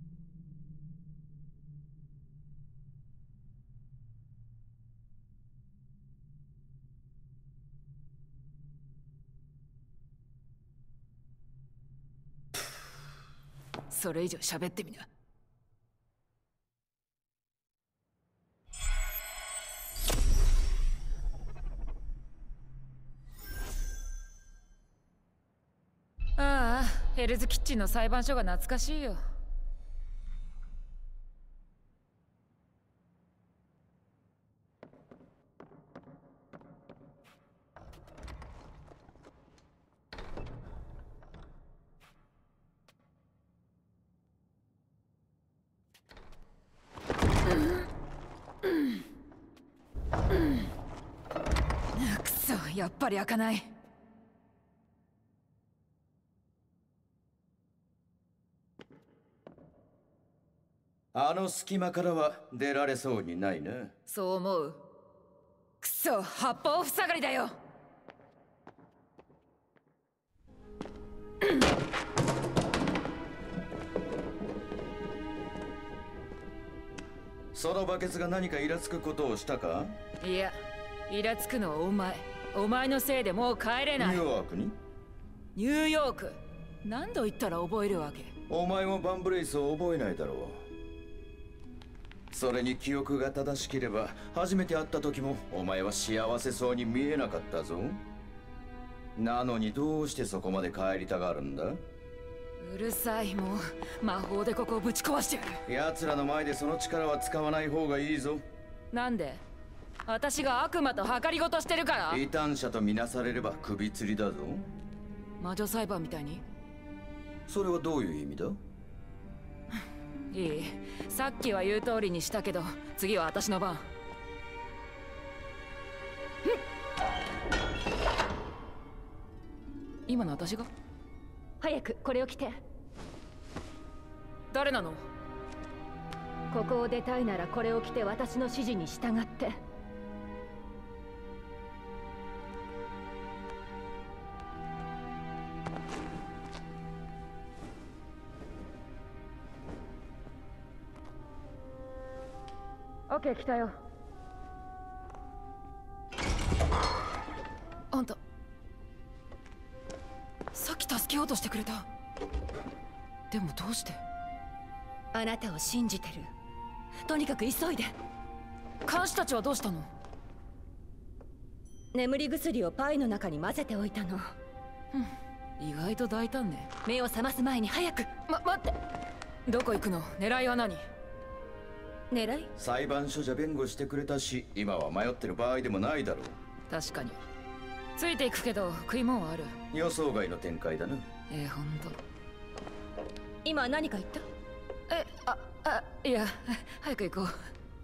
それ以上喋ってみな。ああ、ヘルズキッチンの裁判所が懐かしいよ。くそ、やっぱり開かない。 あの隙間からは出られそうにないな。 そう思う。くそ、八方塞がりだよ。 そのバケツが何かイラつくことをしたか。 いや、イラつくのはお前。お前のせいでもう帰れない。 ニューヨークに。 ニューヨーク。何度言ったら覚えるわけ。 お前もバンブレイスを覚えないだろう。それに記憶が正しければ初めて会った時もお前は幸せそうに見えなかったぞ。なのにどうしてそこまで帰りたがるんだ。 うるさい。もう魔法でここをぶち壊してやる。 奴らの前でその力は使わない方がいいぞ。 なんで。私が悪魔と計りごとしてるから。 異端者とみなされれば首吊りだぞ。 魔女裁判みたいに。 それはどういう意味だ。 いい。さっきは言う通りにしたけど次は私の番。今の私が。 早くこれを着て。 誰なの。 ここを出たいならこれを着て私の指示に従って。オッケー、来たよ。 あんたさっき助けようとしてくれた。でもどうして。 あなたを信じてる。とにかく急いで。 監視たちはどうしたの。 眠り薬をパイの中に混ぜておいたの。 意外と大胆ね。 目を覚ます前に早く。 待って。どこ行くの。狙いは何。 狙い。 裁判所じゃ弁護してくれたし今は迷ってる場合でもないだろう。 確かに。ついていくけど食い物はある。 予想外の展開だな。 ほんと。 今何か言った。 いや、早く行こう。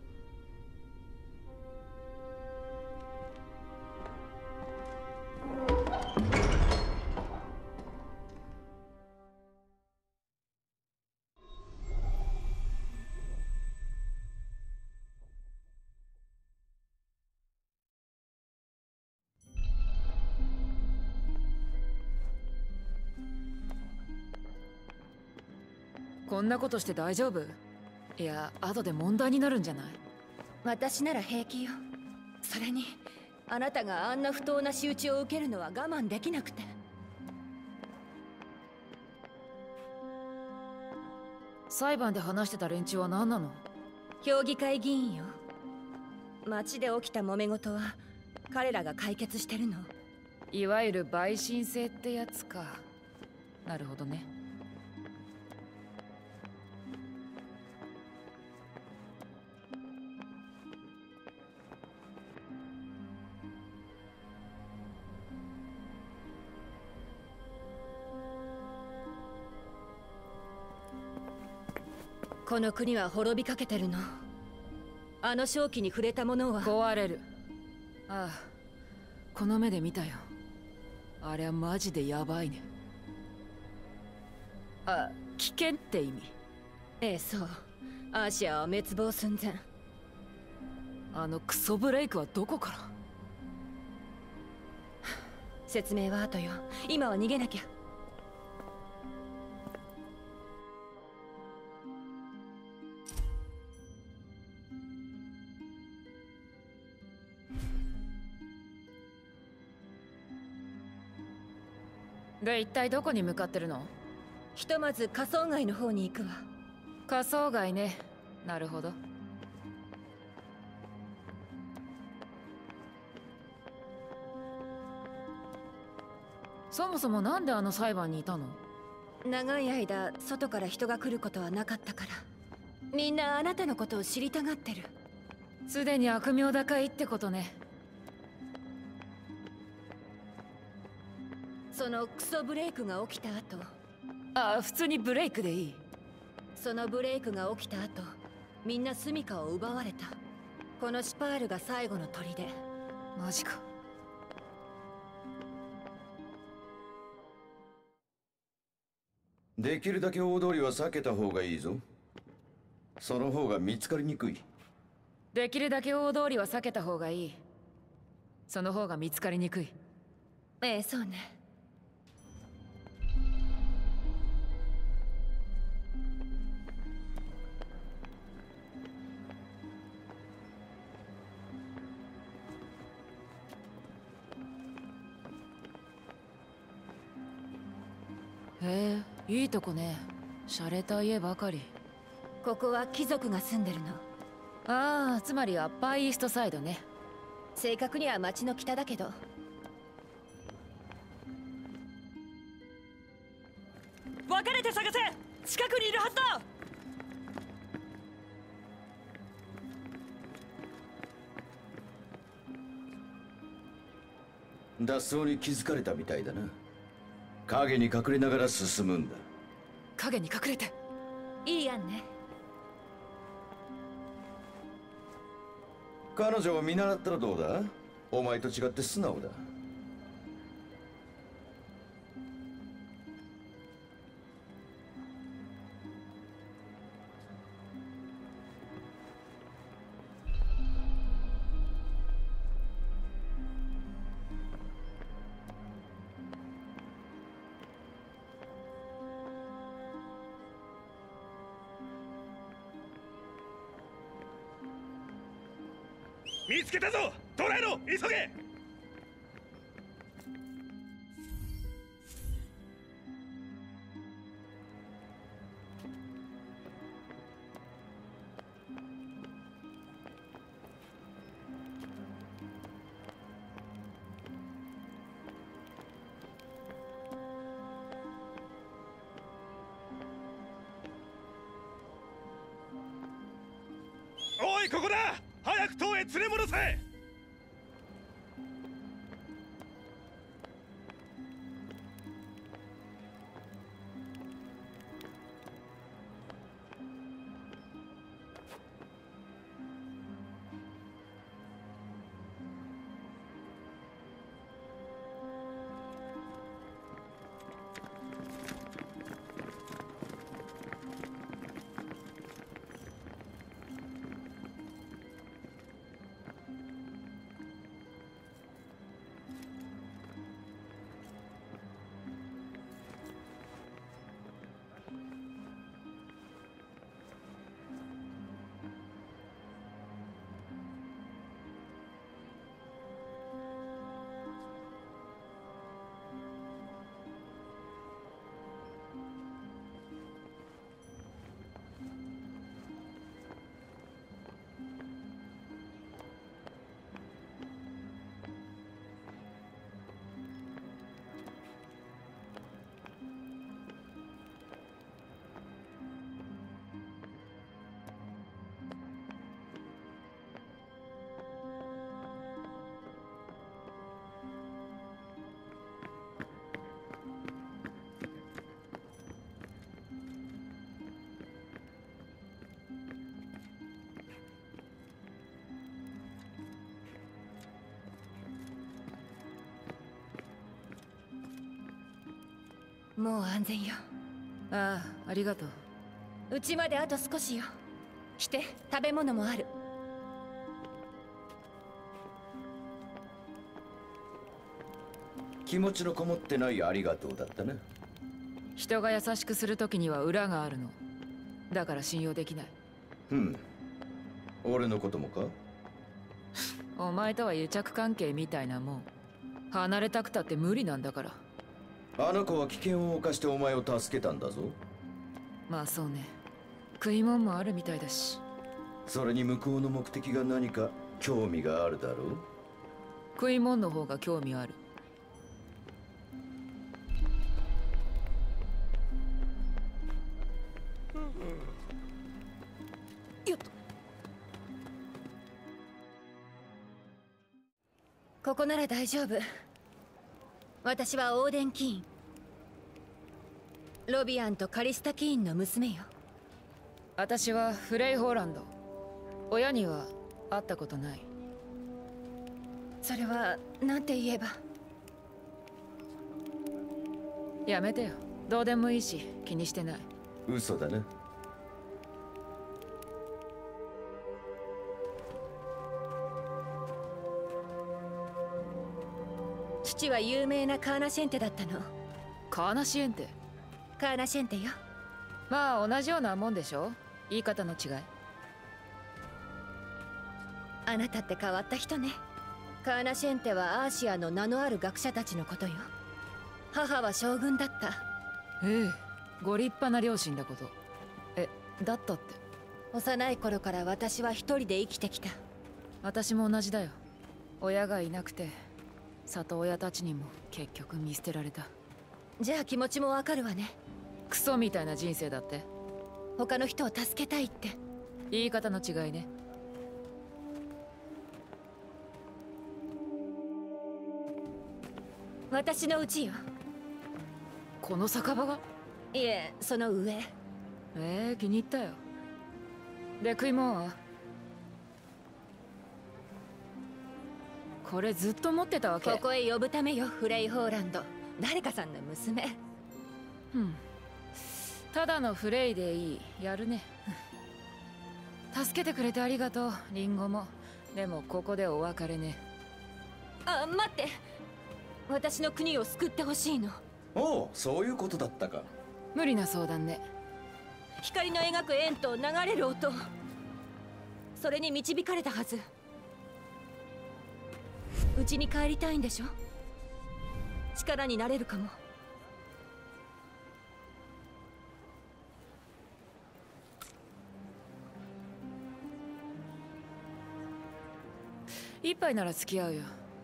こんなことして大丈夫。いや、後で問題になるんじゃない。 私なら平気よ。それにあなたがあんな不当な仕打ちを受けるのは我慢できなくて。 裁判で話してた連中は何なの。 評議会議員よ。町で起きた揉め事は彼らが解決してるの。 いわゆる陪審制ってやつか。なるほどね。 この国は滅びかけてるの。あの正気に触れたものは壊れる。ああ、この目で見たよ。あれはマジでヤバいね。あ、危険って意味。 ええ、そう。アーシアは滅亡寸前。 あのクソブレイクはどこから？ 説明は後よ。今は逃げなきゃ。 で、一体どこに向かってるの？ ひとまず仮想街の方に行くわ。 仮想街ね。なるほど。そもそもなんであの裁判にいたの？ 長い間外から人が来ることはなかったから。みんなあなたのことを知りたがってる。 すでに悪名高いってことね。 そのクソブレイクが起きた後。 あ、普通にブレイクでいい。 そのブレイクが起きた後、みんな住処を奪われた。このシパールが最後の砦。 マジか。 できるだけ大通りは避けた方がいいぞ。その方が見つかりにくい。 できるだけ大通りは避けた方がいい。その方が見つかりにくい。 ええ、そうね。 へえ、いいとこね。洒落た家ばかり。 ここは貴族が住んでるの。 ああ、つまりアッパーイーストサイドね。 正確には町の北だけど。 分かれて探せ。近くにいるはずだ。 脱走に気づかれたみたいだな。影に隠れながら進むんだ。 影に隠れて。 いい案ね。 彼女を見習ったらどうだ？お前と違って素直だ。 見つけたぞ。捕らえろ、急げ。おい、ここだ。早く塔へ連れ戻せ。 もう安全よ。 ああ、ありがとう。 うちまであと少しよ。来て、食べ物もある。 気持ちのこもってないありがとうだったな。 人が優しくするときには裏があるの。だから信用できない。 俺のこともか？ お前とは癒着関係みたいなもん。離れたくたって無理なんだから。 あの子は危険を冒してお前を助けたんだぞ。 まあそうね。食い物もあるみたいだし。 それに向こうの目的が何か興味があるだろう。 食い物の方が興味ある。 よっと。ここなら大丈夫。私はオーデン・キーン。ロビアンとカリスタ・キーンの娘よ。 私はフレイ・ホーランド。親には会ったことない。 それは何て言えば。 やめてよ。どうでもいいし気にしてない。 嘘だな。 父は有名なカーナシェンテだったの。 カーナシエンテ？ カーナシェンテよ。 まあ同じようなもんでしょ。言い方の違い。 あなたって変わった人ね。カーナシェンテはアーシアの名のある学者たちのことよ。母は将軍だった。 ええ、ご立派な両親だこと。だったって。 幼い頃から私は一人で生きてきた。 私も同じだよ。親がいなくて里親たちにも結局見捨てられた。 じゃあ気持ちもわかるわね。 クソみたいな人生だって。 他の人を助けたいって。 言い方の違いね。 私の家よ。 この酒場が？ いえ、その上。 気に入ったよ。で、食い物は？これずっと持ってたわけ？ ここへ呼ぶためよ、フレイ・ホーランド。誰かさんの娘。 ただのフレイでいい。やるね。助けてくれてありがとう、リンゴも。でもここでお別れね。 あ、待って。私の国を救ってほしいの。 おう、そういうことだったか。 無理な相談ね。 光の描く円と流れる音、それに導かれたはず。家に帰りたいんでしょ。力になれるかも。 一杯なら付き合うよ。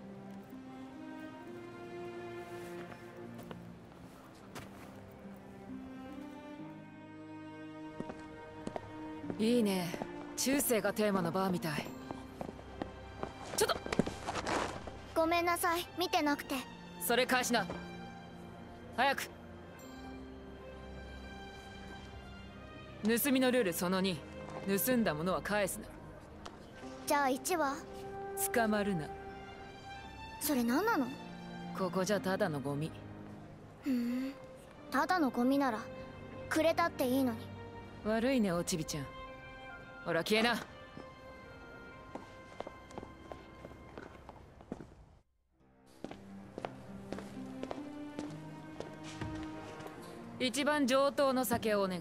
いいね。中世がテーマのバーみたい。ちょっとごめんなさい、見てなくて。 それ返しな。早く。盗みのルールその2、盗んだものは返すな。 じゃあ1は？ 捕まるな。 それ何なの？ ここじゃただのゴミ。 ただのゴミならくれたっていいのに。 悪いね、おちびちゃん。ほら消えな。一番上等の酒をお願い。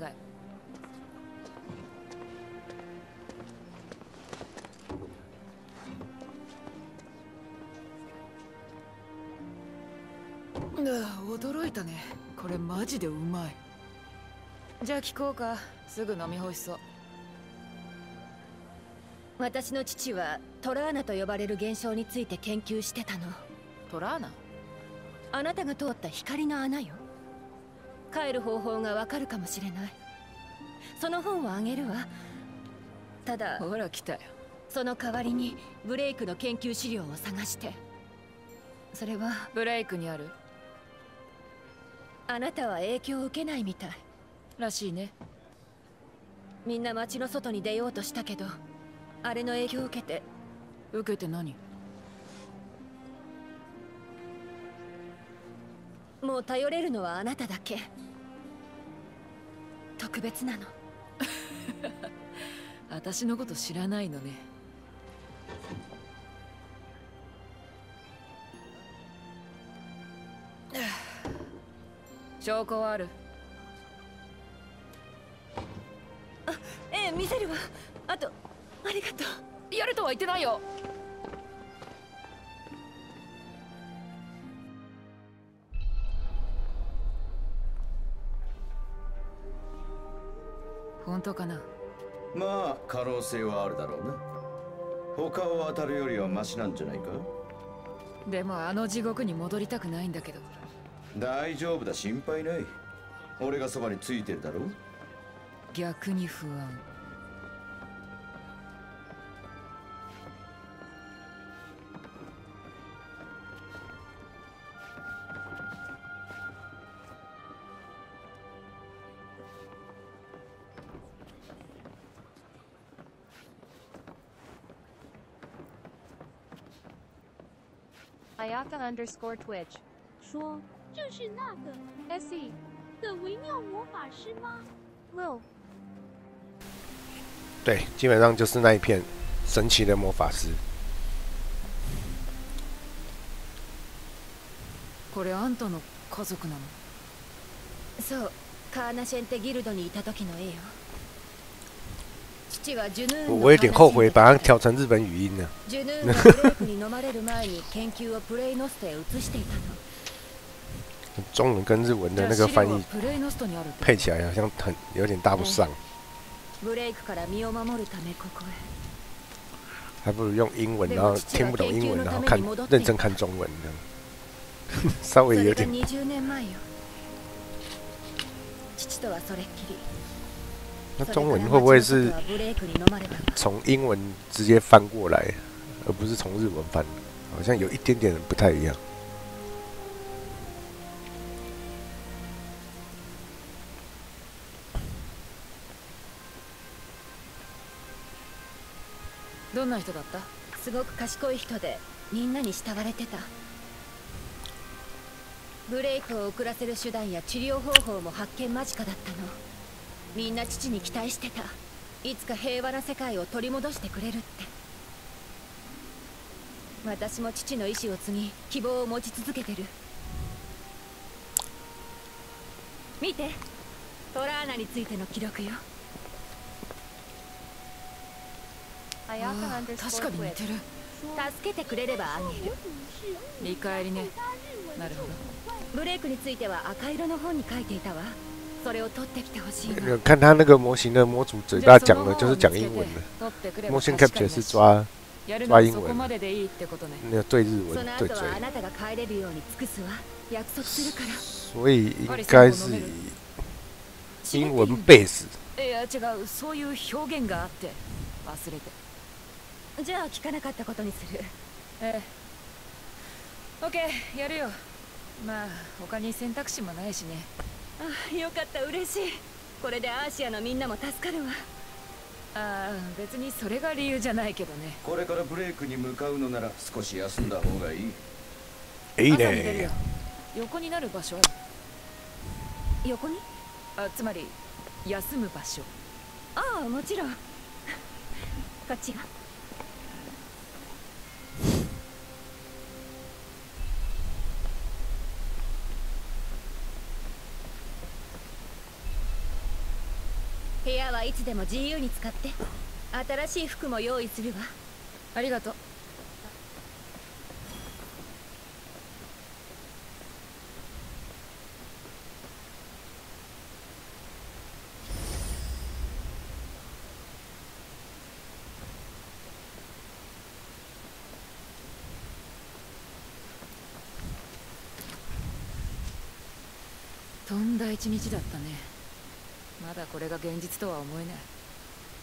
驚いたね。これマジでうまい。じゃあ聞こうか。すぐ飲み干しそう。 私の父はトラーナと呼ばれる現象について研究してたの。 トラーナ？ あなたが通った光の穴よ。帰る方法がわかるかもしれない。その本をあげるわ。ただ、 ほら来たよ。 その代わりにブレイクの研究資料を探して。それはブレイクにある？ あなたは影響を受けないみたいらしいね。 みんな街の外に出ようとしたけど、あれの影響を受けて。 受けて何？ もう頼れるのはあなただけ。特別なの。 私のこと知らないのね。証拠はある？ あ、ええ、見せるわ。あと、ありがとう。 やるとは言ってないよ。本当かな？ まあ可能性はあるだろうな。他を当たるよりはマシなんじゃないか。 でもあの地獄に戻りたくないんだけど。 大丈夫だ、心配ない。俺がそばについてるだろ。 逆に不安。 Ayaka_Twitch 说：“这是那个 SE 的微妙魔法师吗 ？”Will 对，基本上就是那一片神奇的魔法师。 これあんたの家族なの？ そう、カーナシェンテギルドにいた時の絵よ。父はジュヌーンの我有点后悔把它调成日本语音了。 ジュヌーンがブレイクに飲まれる前に研究をプレイノストへ移していたの。 中文跟日文的那个翻译配起来好像有点搭不上。 ブレイクから身を守るためここへ。 还不如用英文，然后听不懂英文，然后认真看中文这样，稍微有点。 20年前よ。父とはそれっきり。 那中文会不会是从英文直接翻过来，而不是从日文翻？好像有一点点不太一样。 どんな人だった？すごく賢い人で、みんなに慕われてた。ブレイクを遅らせる手段や治療方法も発見間近だったの。みんな父に期待してた。いつか平和な世界を取り戻してくれるって。私も父の意志を継ぎ、希望を持ち続けてる。見て、トラーナについての記録よ。 ああ、確かに似てる。 助けてくれればあげる。 見返りね。なるほど。 ブレイクについては赤色の本に書いていたわ。それを取ってきてほしい。 看他那个模型的模组嘴巴讲的就是讲英文的，模型 capture 是抓英文，那个对日文对嘴。所以应该是以英文 base。 いや違う、そういう表現があって忘れて。 じゃあ聞かなかったことにする。 ええ。オッケー、やるよ。まあ他に選択肢もないしね。 あ、よかった、嬉しい。これでアーシアのみんなも助かるわ。 ああ、別にそれが理由じゃないけどね。 これからブレイクに向かうのなら少し休んだ方がいい。 いいね。 横になる場所ある？ 横に？ あ、つまり休む場所。 ああ、もちろん。こっちが。部屋はいつでも自由に使って。新しい服も用意するわ。 ありがとう。とんだ一日だったね。まだこれが現実とは思えない。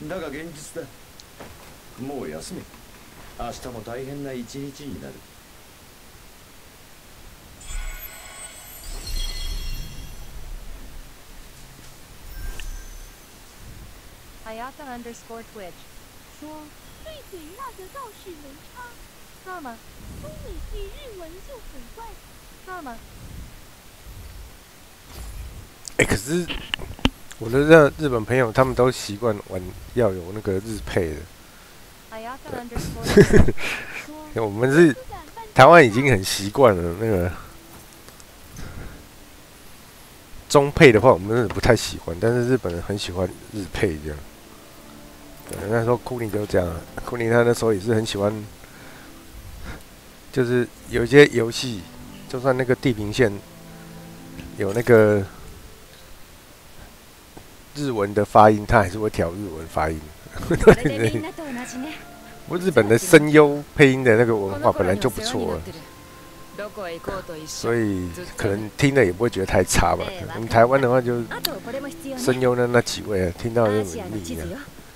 だが現実だ。もう休め。明日も大変な一日になる。 Ayaka_Twitch 说：“对嘴那个倒是没差。”那么，中美系日文就很怪。那么。 可是我的日本朋友他们都习惯玩要有那个日配的。我们是台湾已经很习惯了那个中配的话，我们真的不太喜欢，但是日本人很喜欢日配这样。对，那时候库尼就这样啊，库尼他那时候也是很喜欢，就是有一些游戏，就算那个地平线有那个日文的发音，他还是会调日文发音。不过日本的声优配音的那个文化本来就不错了。所以可能听了也不会觉得太差吧。我们台湾的话就声优的那几位啊，听到就很腻啊。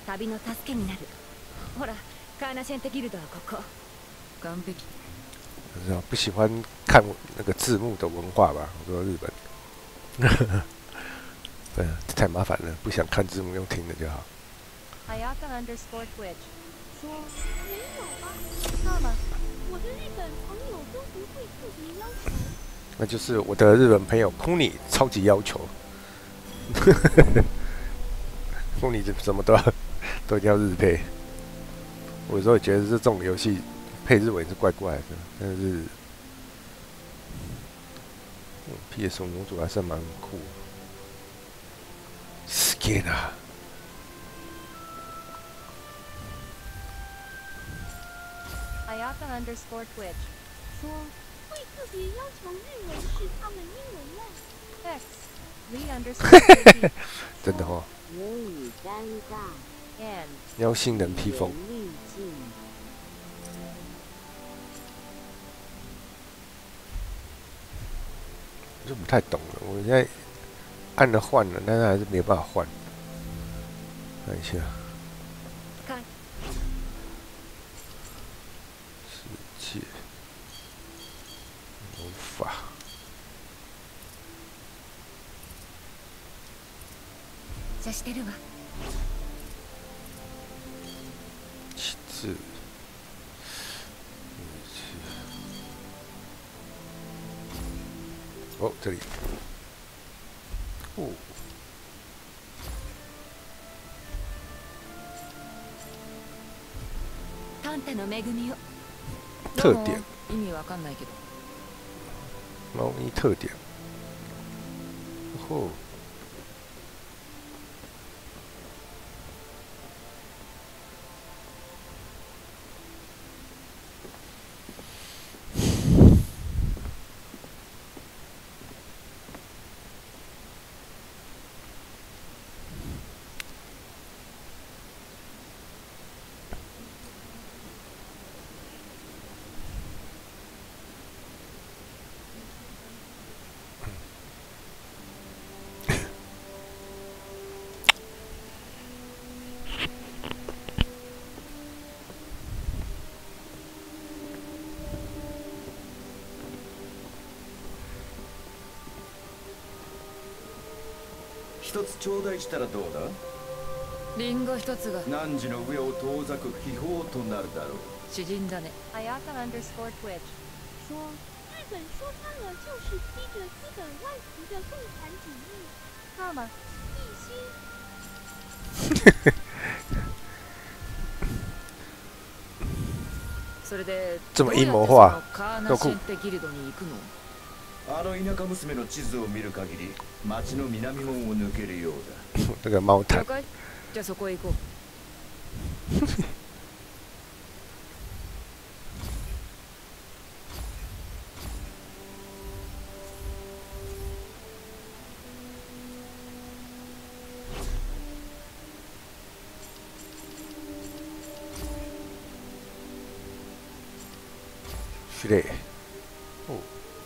不喜欢看那个字幕的文化吧？我说日本，对，太麻烦了，不想看字幕，用听的就好。说没有啊，那么我的日本朋友都不会特别要求。那就是我的日本朋友 Kuni 超级要求，Kuni 什么都一定要日配。我有时候觉得这种游戏配日文是怪怪的，但是PS5模组还是蛮酷。Skin 啊。 Ayaka_Twitch 说会特别要求日文是他们英文嘞。X Lee_ 真的哦。 有语尴尬。 And 妖星人披风。我就不太懂了，我现在按了换了，但是还是没办法换。看一下。法其次，哦，这里，哦，特点。猫咪特点，哦， 一つ頂戴したらどうだ？ リンゴ一つが汝の上を遠ざく秘宝となるだろう。 詩人だね。 Ayaka_Twitch 说日本说穿了就是披着资本外皮的共产主义。那么一心。 それで这么阴谋化， 够酷。 あの田舎娘の地図を見る限り、町の南門を抜けるようだ。 那个猫毯。 じゃあそこへ行こう。 失礼。お。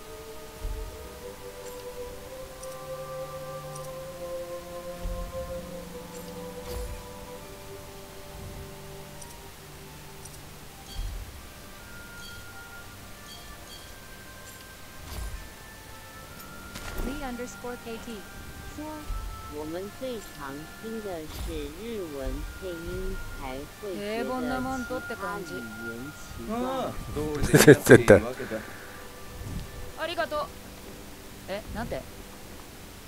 Lee_KT 说我们最常听的是日文配音才会觉得其他语言奇怪。 真的。 ありがとう。え、なんて？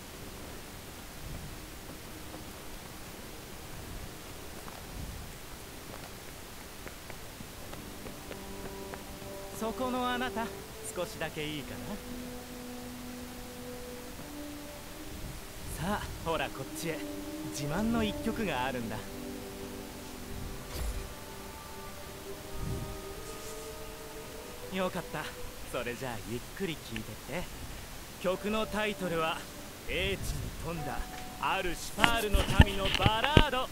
そこのあなた、少しだけいいかな。さあ、ほらこっちへ。自慢の一曲があるんだ。よかった。それじゃあゆっくり聴いてって。曲のタイトルは英知に富んだあるシュパールの民のバラード。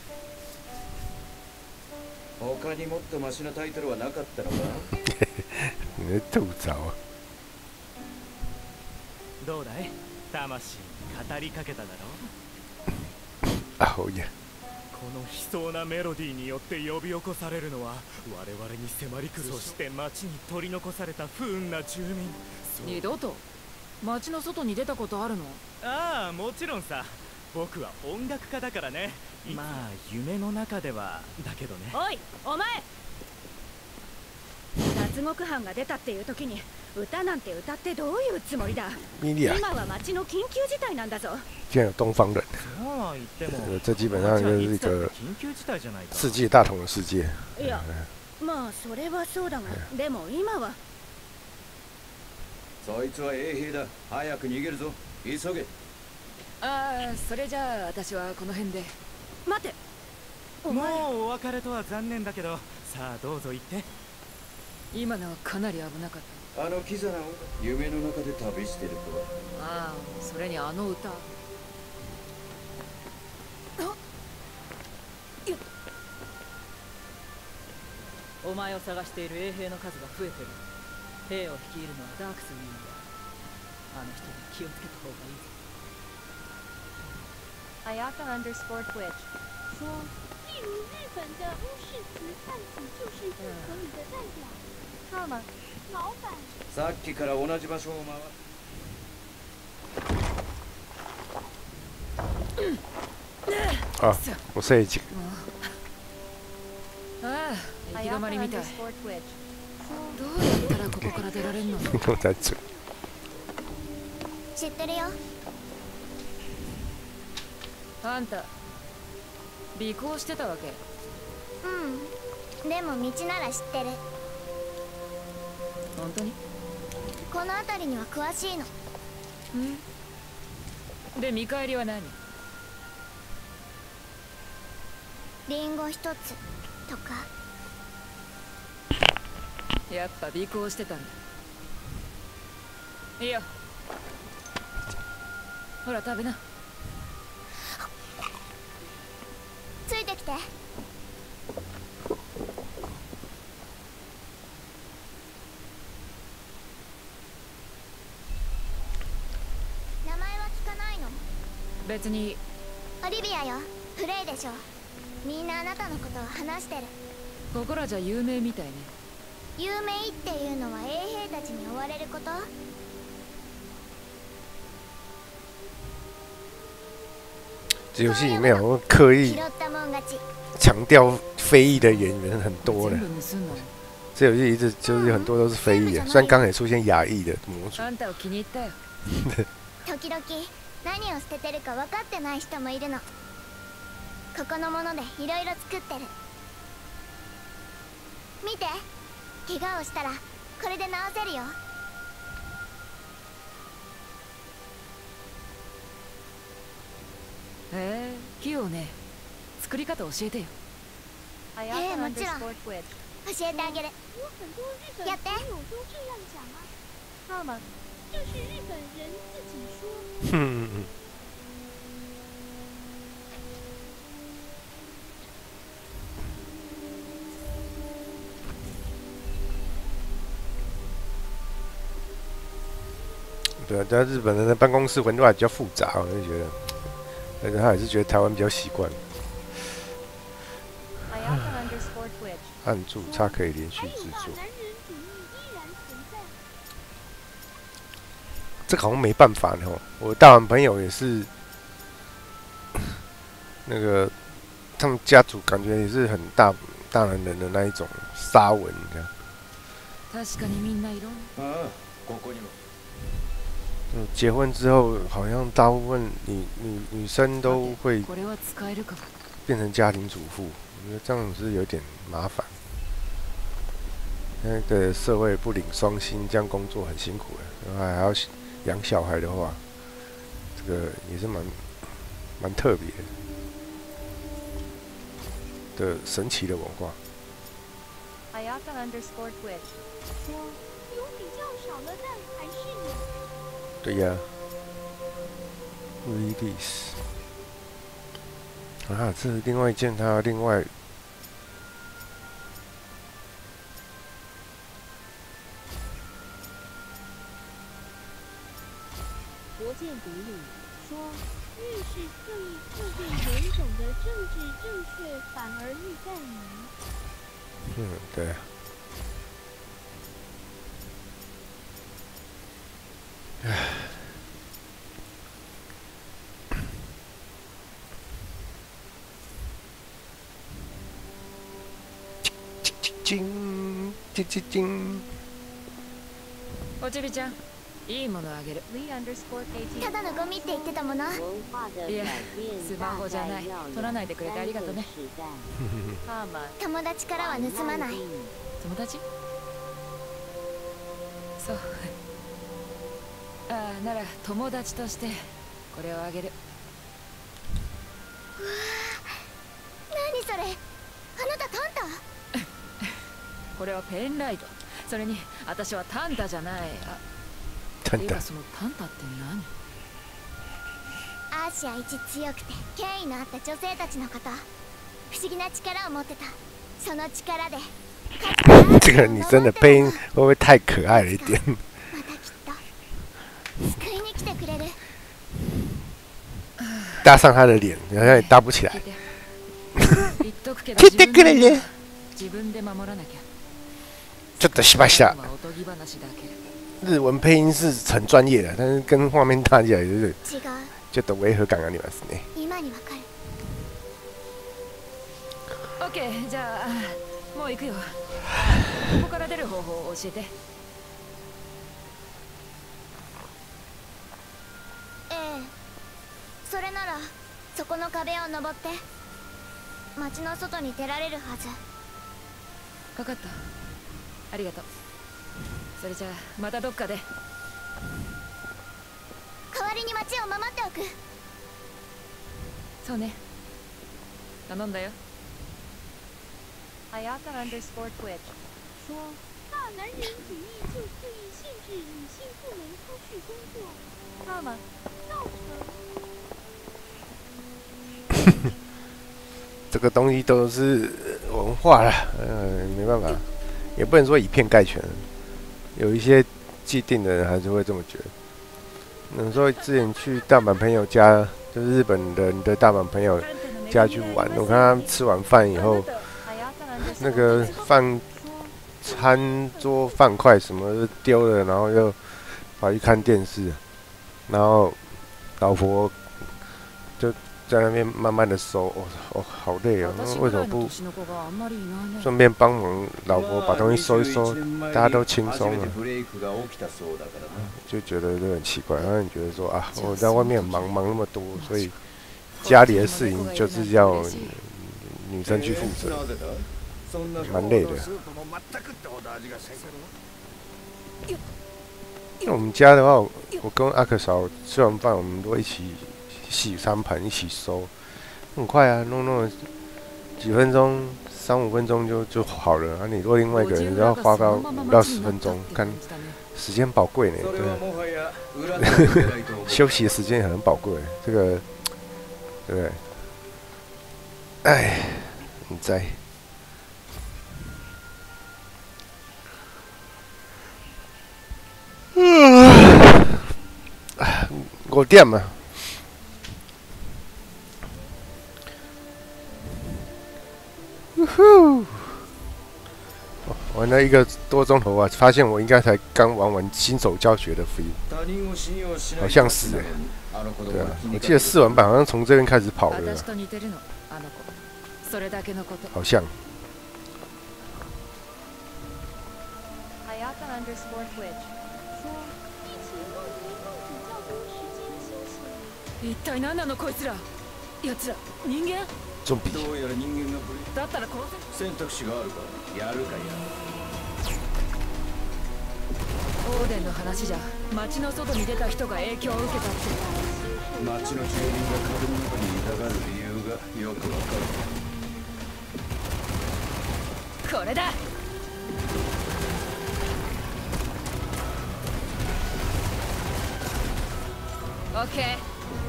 他にもっとマシなタイトルはなかったのか？ めっちゃうざわ。 どうだい？魂に語りかけただろう。 アホや。 この悲壮なメロディーによって呼び起こされるのは我々に迫り来る。そして町に取り残された不運な住民。 二度と町の外に出たことあるの？ ああ、もちろんさ。僕は音楽家だからね。まあ夢の中ではだけどね。 おい、お前！脱獄犯が出たっていう時に歌なんて歌ってどういうつもりだ？今は町の緊急事態なんだぞ。 竟然有东方人，这基本上就是一个世界大同的世界。 いや、まあそれはそうだが、でも今は。 そいつは衛兵だ。早く逃げるぞ。急げ。 ああ、それじゃあ私はこの辺で。 待て。 もうお別れとは残念だけど、さあどうぞ行って。 今のはかなり危なかった。 あのキザナを夢の中で旅してるとは。 ああ、それにあの歌。 お前を探している衛兵の数が増えてる。兵を率いるのはダークスにいるんだ。あの人に気をつけた方がいいぞ。 Ayaka_Twitch 说，例如日本的巫式词看起就是不可以的代表。那么，老板。 さっきから同じ場所を回。あ、我这一集。 ああ、行き止まりみたい。どうやったらここから出られんの？ 知ってるよ。 あんた尾行してたわけ？ うん。でも道なら知ってる。 本当に？ この辺りには詳しいの。 で見返りは何？ リンゴ一つとか。 やっぱ尾行してたんだ。いいよ。ほら食べな。 ついてきて。名前は聞かないの？ 別に。 オリビアよ。フレイでしょ。みんなあなたのことを話してる。 ここらじゃ有名みたいね。 有名っていうのは衛兵たちに追われること？ 这游戏里面好像刻意强调非裔的演员很多了。这游戏一直就是很多都是非裔的，虽然刚才也出现亚裔的模组。 時々何を捨ててるか分かってない人もいるの。ここのものでいろいろ作ってる。見て、怪我をしたらこれで治せるよ。 へえ、器用ね。作り方教えてよ。 もちろん。教えてあげる。やって。 那么，这是日本人自己说。 对啊，但日本人的办公室文化比较复杂，我就觉得，但是他还是觉得台湾比较习惯。按住，它可以连续制作。这个好像没办法呢。我大阪朋友也是，那个他们家族感觉也是很大男人的那一种沙文这样。 確かにみんないろ。 ここにも。 结婚之后，好像大部分女生都会变成家庭主妇，我觉得这样是有点麻烦。 那个社会不领双薪，这样工作很辛苦的，然后还要养小孩的话，这个也是蛮特别的神奇的文化。 Ayaka_Twitch 说有比较少了，但还是有。 对呀 ，Redis 啊，这是另外一件，它另外。 国建独立说，越是刻意特定人种的政治正确，反而愈干于。 对。唉。 おちびちゃん、いいものあげる。 ただのゴミって言ってたもの。 いや、スマホじゃない。取らないでくれてありがとね。 友達からは盗まない。 友達？そう。ああ、なら友達としてこれをあげる。 うわー、何それ？あなたタンタ？ これはペンライト。それに私はタンタじゃない。 タンタ。 そのタンタって何？ アーシア一強くて権威のあった女性たちのこと。不思議な力を持ってた。その力で。 这个女生的配音会不会太可爱了一点？ またきっと救いに来てくれる。 搭上她的脸，好像也搭不起来。 来てくれる。自分で守らなきゃ。 ちょっとしました。日文配音是很专业的，但是跟画面搭起来就是ちょっと違和感がありますね。 今にわかる。 オッケー、じゃあもう行くよ。ここから出る方法を教えて。 それならそこの壁を登って町の外に出られるはず。 分かった。ありがとう。それじゃあまたどっかで。 代わりに町を守っておく。 そうね。頼んだよ。 Ayaka_Twitch 说，大男人主义就故意限制女性不能出去工作，那么造成。 这个东西都是文化啦，没办法，也不能说以偏概全，有一些既定的人还是会这么觉得。有时候之前去大阪朋友家，就是日本人的大阪朋友家去玩，我看他们吃完饭以后，那个餐桌饭筷什么都丢了，然后又跑去看电视，然后老婆就在那边慢慢的收，好累哦，为什么不顺便帮忙老婆把东西收一收，大家都轻松了，就觉得都很奇怪。然后你觉得说啊，我在外面忙那么多，所以家里的事情就是要女生去负责，蛮累的。那我们家的话，我跟阿克嫂吃完饭，我们都一起洗餐盘，一起收，很快啊，弄了几分钟，3-5分钟就好了。你如果另外一个人要花到5到10分钟，看时间宝贵呢，对，休息的时间很宝贵，这个，对不对？哎，你在。5点嘛。玩了1个多钟头啊，发现我应该才刚玩完新手教学的 feel， 好像是对啊，我记得试玩版好像从这边开始跑的，好像。 一体何なのこいつら。奴ら人間？ ゾンビ。 どうやら人間がだったらこう選択肢があるからやるかや。 オーデンの話じゃ町の外に出た人が影響を受けたって。 町の住人が壁の中にいたがる理由がよくわかる。 これだ。オッケー。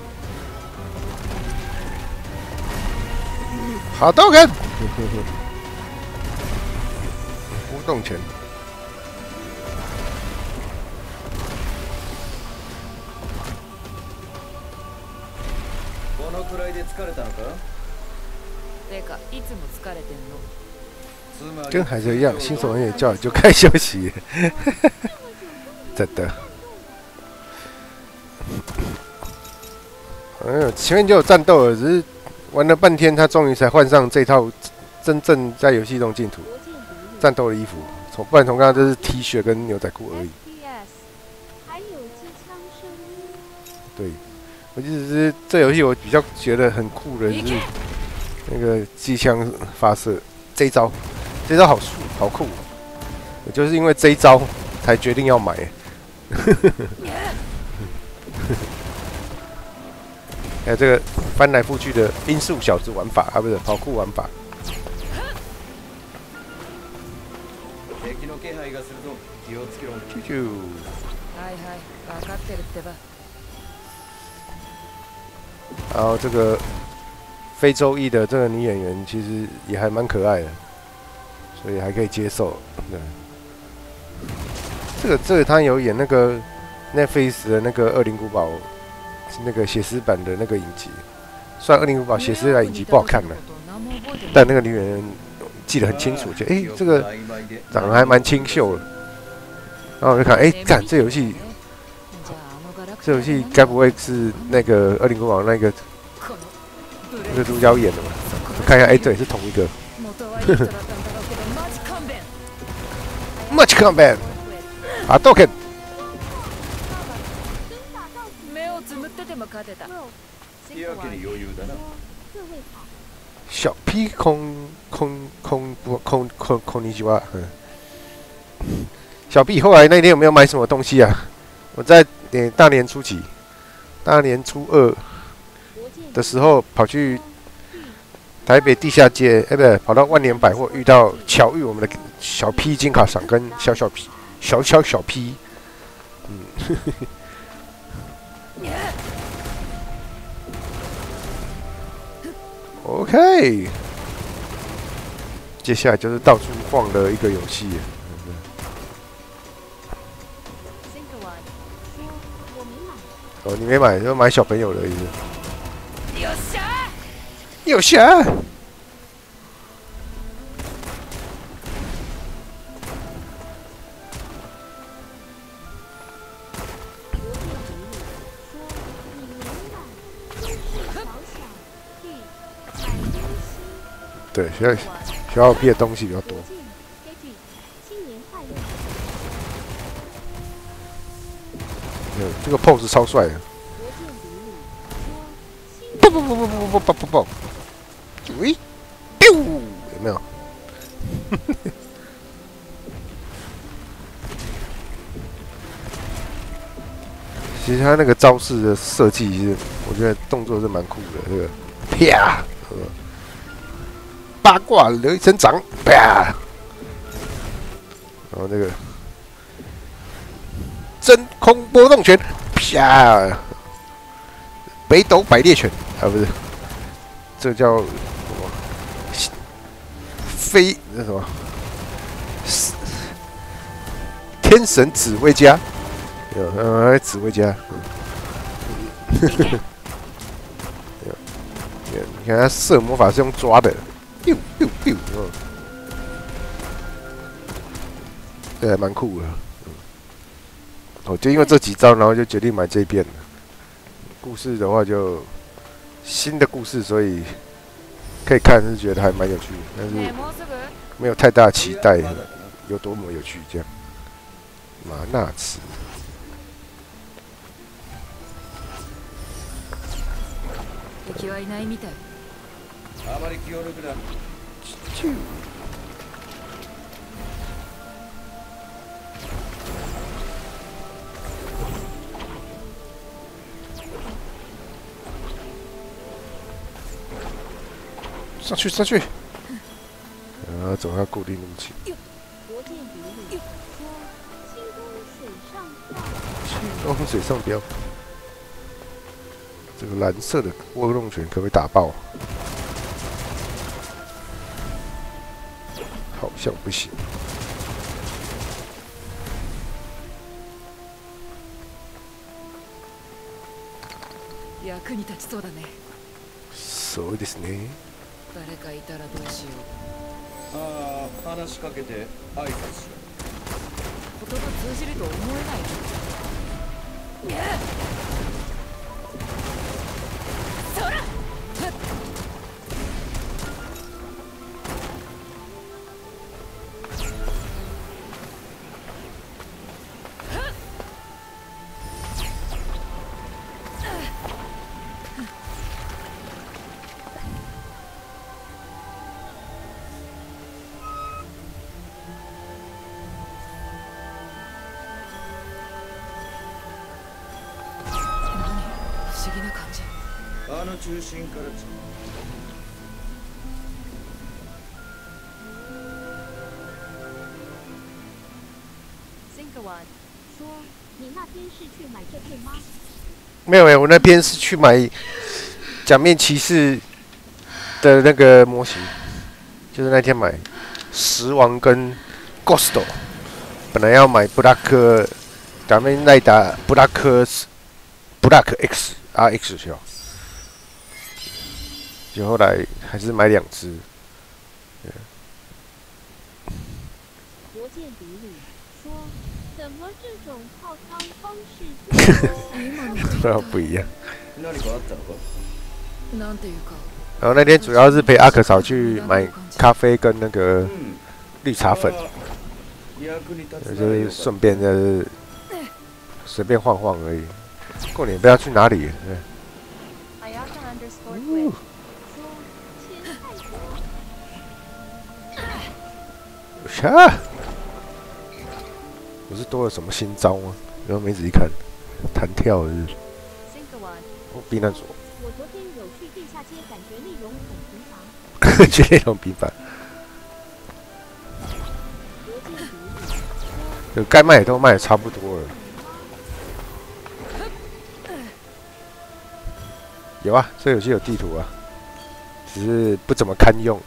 好动人，互动拳。 このくらいで疲れたのか？ てか、いつも疲れてんの？ 跟海贼一样，新手人也叫就该休息。真的。前面就有战斗了，只是玩了半天，他终于才换上这套真正在游戏中净土战斗的衣服。不然从刚刚就是 T 恤跟牛仔裤而已。对，我就是这游戏我比较觉得很酷的就是那个机枪发射这一招，这一招好酷，我就是因为这一招才决定要买。还有这个翻来覆去的音速小子玩法啊，不是跑酷玩法。啾啾。然后这个非洲裔的这个女演员其实也还蛮可爱的，所以还可以接受。对，这个她有演那个 Netflix 的那个《恶灵古堡》。那个写实版的那个影集，虽然《恶灵古堡》写实版影集不好看了，但那个女演员记得很清楚，就这个长得还蛮清秀的。然后我就看，干这游戏该不会是那个《恶灵古堡》那个主角演的嘛？我看一下，对，是同一个。Much combat， 啊 ，Token。小 P 空尼基哇，小 P 后来那天有没有买什么东西啊？我在大年初几，大年初2的时候跑去台北地下街，不对，跑到万年百货巧遇我们的小 P 金卡赏跟小 P， OK， 接下来就是到处晃的一个游戏。哦，你没买，就买小朋友的意思。有侠！对，小P的东西比较多。这个 pose 超帅的。不，喂，有没有？其实他那个招式的设计，其实我觉得动作是蛮酷的。这个啪，八卦留一声掌，啪，然后那个真空波动拳，啪，北斗百裂拳啊，不是，这叫什么？那什么？天神指挥家，指挥家。你看他射魔法是用抓的。对，还蛮酷的。我就因为这几招，然后就决定买这一遍了。故事的话就新的故事，所以可以看是觉得还蛮有趣的，但是没有太大期待有多么有趣这样。马纳茨。 敵はいないみたい。 あまり気を抜くな。 上去上去。总要固定路径。轻功水上标。这个蓝色的涡动拳可不可以打爆？好像不行。 役に立ちそうだね。 そうですね。 誰かいたらどうしよう。 ああ、話しかけて挨拶しろ。 言葉通じると思えない。そら。 中心から没有我那边是去买假面骑士的那个模型，就是那天买石王跟 Ghosto， 本来要买布拉克假面奈达布拉克 X RX 去哦。就后来还是买2只。 国建比里说：“怎么这种泡汤方式？” 那不一样。然后那天主要是陪阿可嫂去买咖啡跟那个绿茶粉，就是顺便就是随便晃晃而已。过年不知道去哪里。啊！我是多了什么新招吗？然后没仔细看，弹跳的。我避难所。 我昨天有去地下街，感觉内容很频繁。 去内容频繁。该卖的都卖的差不多了。有啊，这游戏有地图啊，只是不怎么堪用。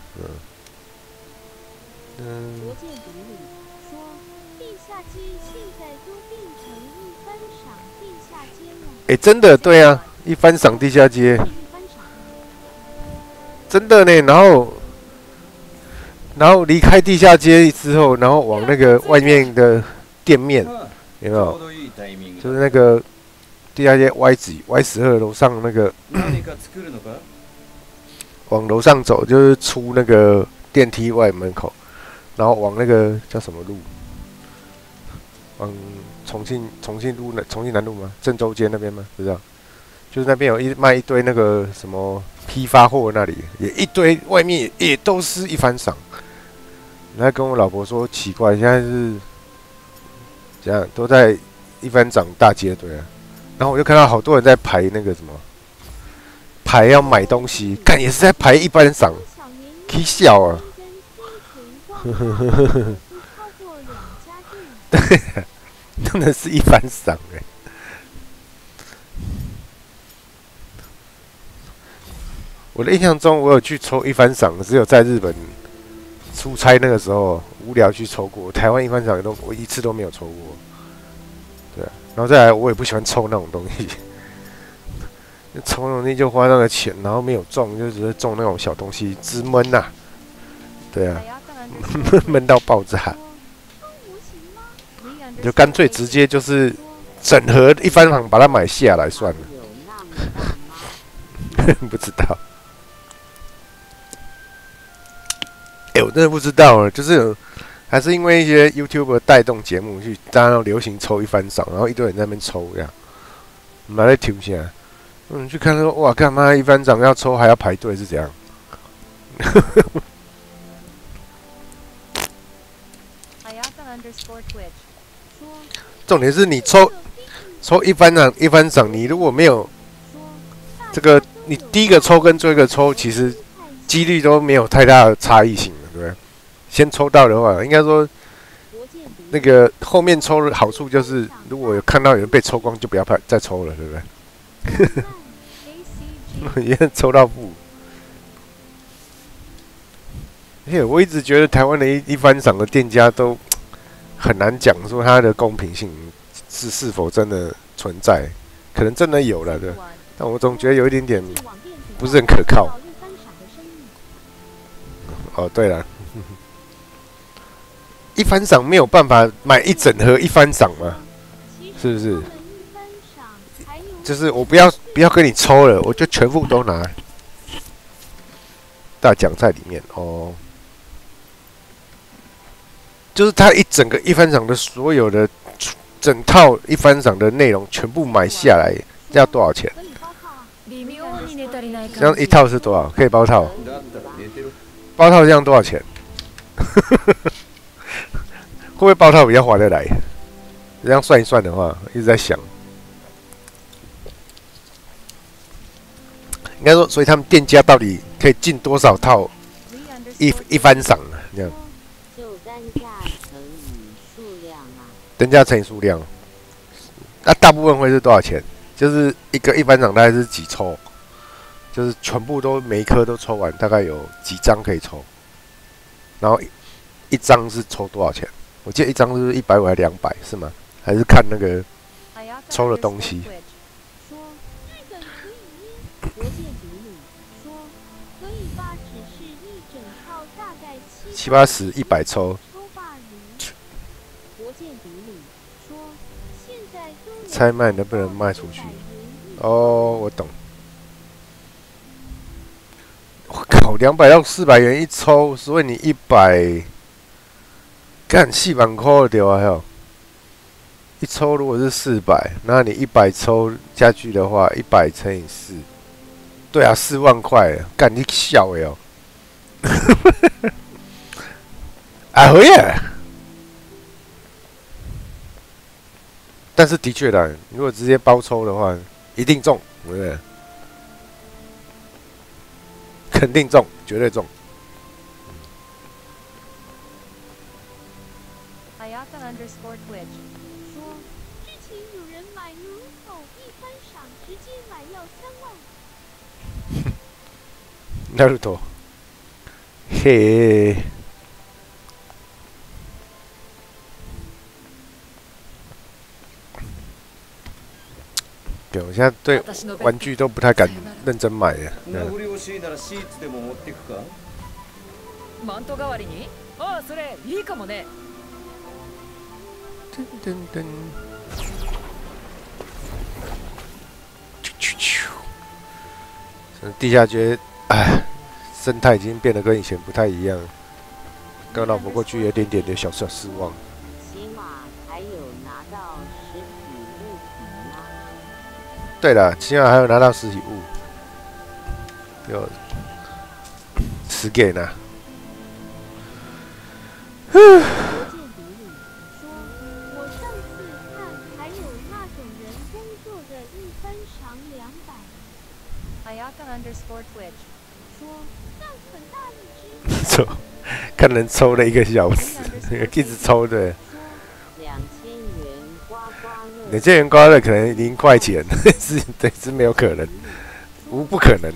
国建比里说，地下街现在都变成一番赏地下街了。 真的对啊，一番赏地下街，真的呢。然后离开地下街之后，然后往那个外面的店面，有没有？就是那个地下街 Y12楼上那个，往楼上走就是出那个电梯外门口。然后往那个叫什么路？往重庆南路吗？郑州街那边吗？不知道，就是那边有卖一堆那个什么批发货，那里也一堆，外面也都是一番赏。然后跟我老婆说奇怪，现在是这样，都在一番赏大街对啊。然后我就看到好多人在排那个什么，排要买东西，看也是在排一番赏，起笑啊！对，真的是一番赏哎。我的印象中，我有去抽一番赏，只有在日本出差那个时候无聊去抽过。台湾一番赏我一次都没有抽过。对，然后再来，我也不喜欢抽那种东西。抽那种东西就花那个钱，然后没有中，就只是中那种小东西，直闷呐。对啊。闷到爆炸，你就干脆直接就是整盒一番赏把它买下来算了。不知道，我真的不知道啊，就是还是因为一些 YouTuber 带动节目去，大家流行抽一番赏，然后一堆人在那边抽这样，我们来听一下。去看说哇，干嘛一番赏要抽还要排队是怎样？重点是你抽一番赏，你如果没有这个，你第一个抽跟最后一个抽，其实几率都没有太大的差异性了，对不对？先抽到的话，应该说那个后面抽的好处就是，如果有看到有人被抽光，就不要再抽了，对不对？也抽到负。而且我一直觉得台湾的一番赏的店家都很难讲说它的公平性是否真的存在，可能真的有了的，但我总觉得有一点点不是很可靠。哦，对了，一番赏没有办法买一整盒一番赏吗？是不是？就是我不要跟你抽了，我就全部都拿。大奖在里面哦。就是他一整个一番赏的所有的整套一番赏的内容全部买下来，这要多少钱？这样一套是多少？可以包套？包套这样多少钱？会不会包套比较划得来？这样算一算的话，一直在想，应该说，所以他们店家到底可以进多少套一番赏呢？这样。单价乘以数量，那大部分会是多少钱？就是一个一番赏大概是几抽？就是全部都每一颗都抽完，大概有几张可以抽？然后一张是抽多少钱？我记得一张是150还是200是吗？还是看那个抽的东西？7、80、100抽。猜卖能不能卖出去？哦，我懂。我靠，200到400元一抽，所以你100，干4万块对啊！还一抽如果是400，那你100抽下去的话，100乘以4，对啊，4万块，干你笑的哦！啊回呀！但是的确的，如果直接包抽的话，一定中，对不对？肯定中，绝对中。 Ayaka_Twitch 说，之前有人买卢某一番赏，直接买要3万。 なると。へえ。对，我现在对玩具都不太敢认真买了。 マント代わりに？ああ、それいいかもね。 噔噔噔。地下街，哎，生态已经变得跟以前不太一样。跟老婆过去有点点的小失望。对了，起码还有拿到实体物，有吃给呢。抽，看人抽了1个小时，一直抽的。2000元刮乐可能0块钱，是没有可能，不可能。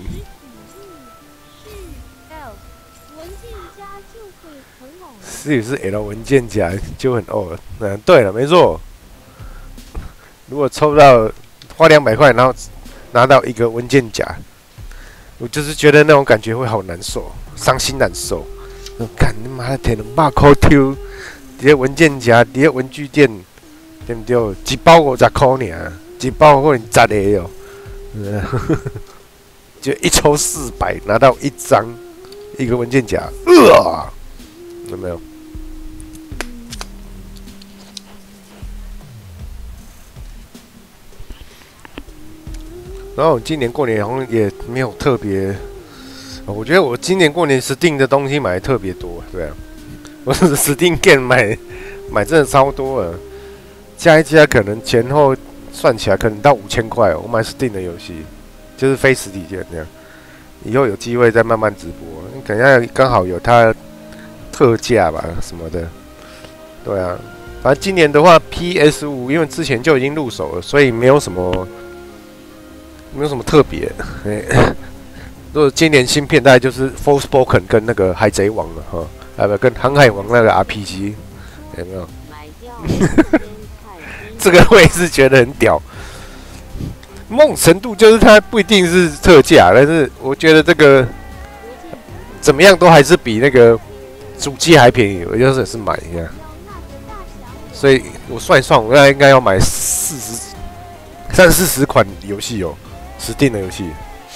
是 L 文件夹就很哦。对了，没错。如果抽到花200块，然后拿到一个文件夹，我就是觉得那种感觉会好难受，伤心难受。干你妈的，摕200块抽，伫个文件夹，伫个文具店。对不对？一包50块尔，一包可能10个哦，就一抽400，拿到一张一个文件夹，有没有？然后今年过年好像也没有特别，我觉得我今年过年Steam的东西买的特别多，对啊，我是Steam Game 买真的超多了。加一加可能前后算起来可能到5000块哦。我买 Steam 的游戏，就是非实体店这样。以后有机会再慢慢直播，因等一下刚好有它特价吧什么的。对啊，反正今年的话 PS5 因为之前就已经入手了，所以没有什么特别。如果今年新片大概就是 Forspoken 跟那个海贼王了哈，不跟航海王那个 RPG 有没有？这个我也是觉得很屌。某种程度就是它不一定是特价，但是我觉得这个怎么样都还是比那个主机还便宜，我就是买一下。所以我算一算，我应该要买30-40款游戏哦，Steam的游戏。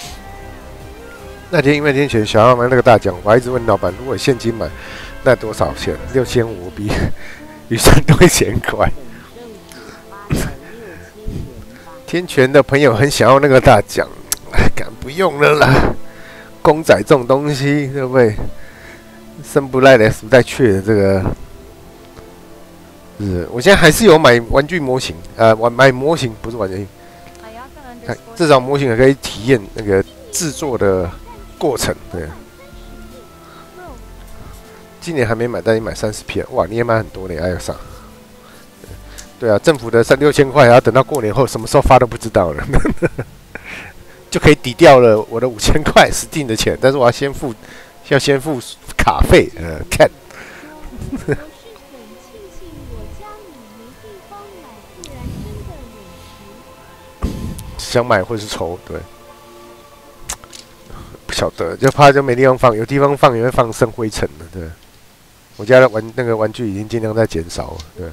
那天因为天前想要买那个大奖，我还一直问老板，如果现金买，那多少钱？6500，比预算多1000块。天权的朋友很想要那个大奖，敢不用了啦。公仔这种东西，对不对？生不赖的，死不带去的这个。我现在还是有买玩具模型，买模型不是玩具，至少模型还可以体验那个制作的过程。对，今年还没买，但你买30片，哇，你也买很多呢，艾莎。对啊，政府的6000块还要等到过年后，什么时候发都不知道了，就可以抵掉了我的5000块Steam的钱，但是我要先付卡费，看。想买或是抽，对，不晓得，就怕就没地方放，有地方放也会放生灰尘的，对。我家的那个玩具已经尽量在减少了，对。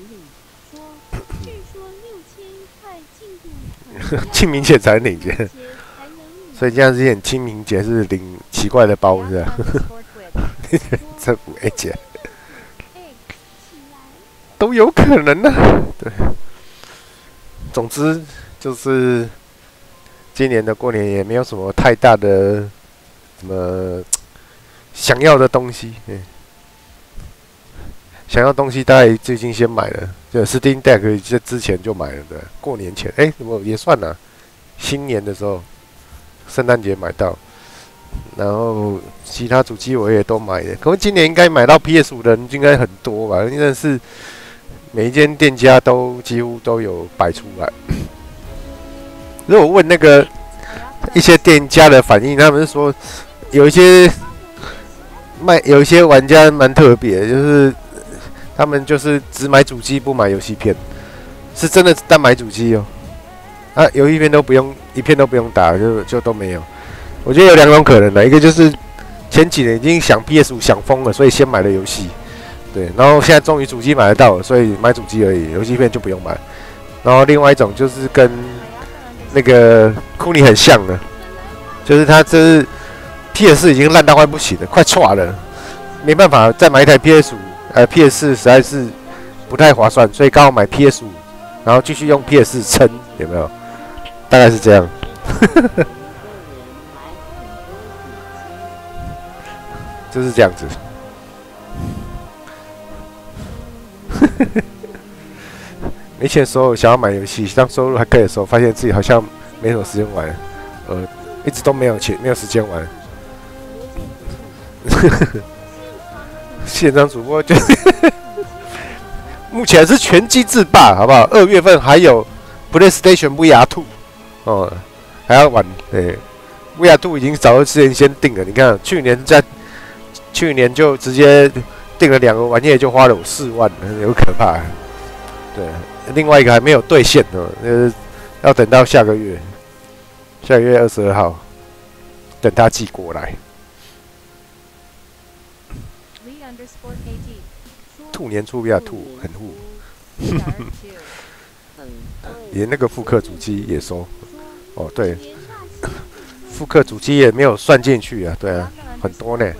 清明节才领节，所以这样之前清明节是领奇怪的包，是吧？这不会节都有可能呢，对。总之。就是今年的过年也没有什么太大的什么想要的东西，想要东西大概最近先买了，就 Steam Deck 这之前就买了的，过年前怎么也算了，新年的时候，圣诞节买到，然后其他主机我也都买了，可是今年应该买到 PS5 的人应该很多吧，真的是每一间店家都几乎都有摆出来。如果问那个一些店家的反应，他们是说有一些玩家蛮特别，就是他们就是只买主机不买游戏片，是真的单买主机哦。游戏片都不用，一片都不用打，就都没有。我觉得有2种可能的，一个就是前几年已经想 PS5 想疯了，所以先买了游戏，对，然后现在终于主机买得到了，所以买主机而已，游戏片就不用买。然后另外一种就是跟那个库尼很像的，就是他这是 PS4 已经烂到快不行了，快垮了，没办法再买一台 PS4 实在是不太划算，所以刚好买 PS5，然后继续用 PS4 撑，有没有？大概是这样。就是这样子。没钱的时候想要买游戏，当收入还可以的时候，发现自己好像没什么时间玩，一直都没有钱，没有时间玩。线上主播就是目前是全机制霸，好不好？2月份还有 PlayStation VR2， 哦，还要玩。对 ，VR2 已经早之前先定了。你看，去年就直接定了2个玩意就花了我4万，有可怕。对，另外一个还没有兑现呢，要等到下个月22号，等他寄过来。兔年出VR2很酷，连那个复刻主机也收。哦，对，复刻主机也没有算进去啊，对啊，很多呢。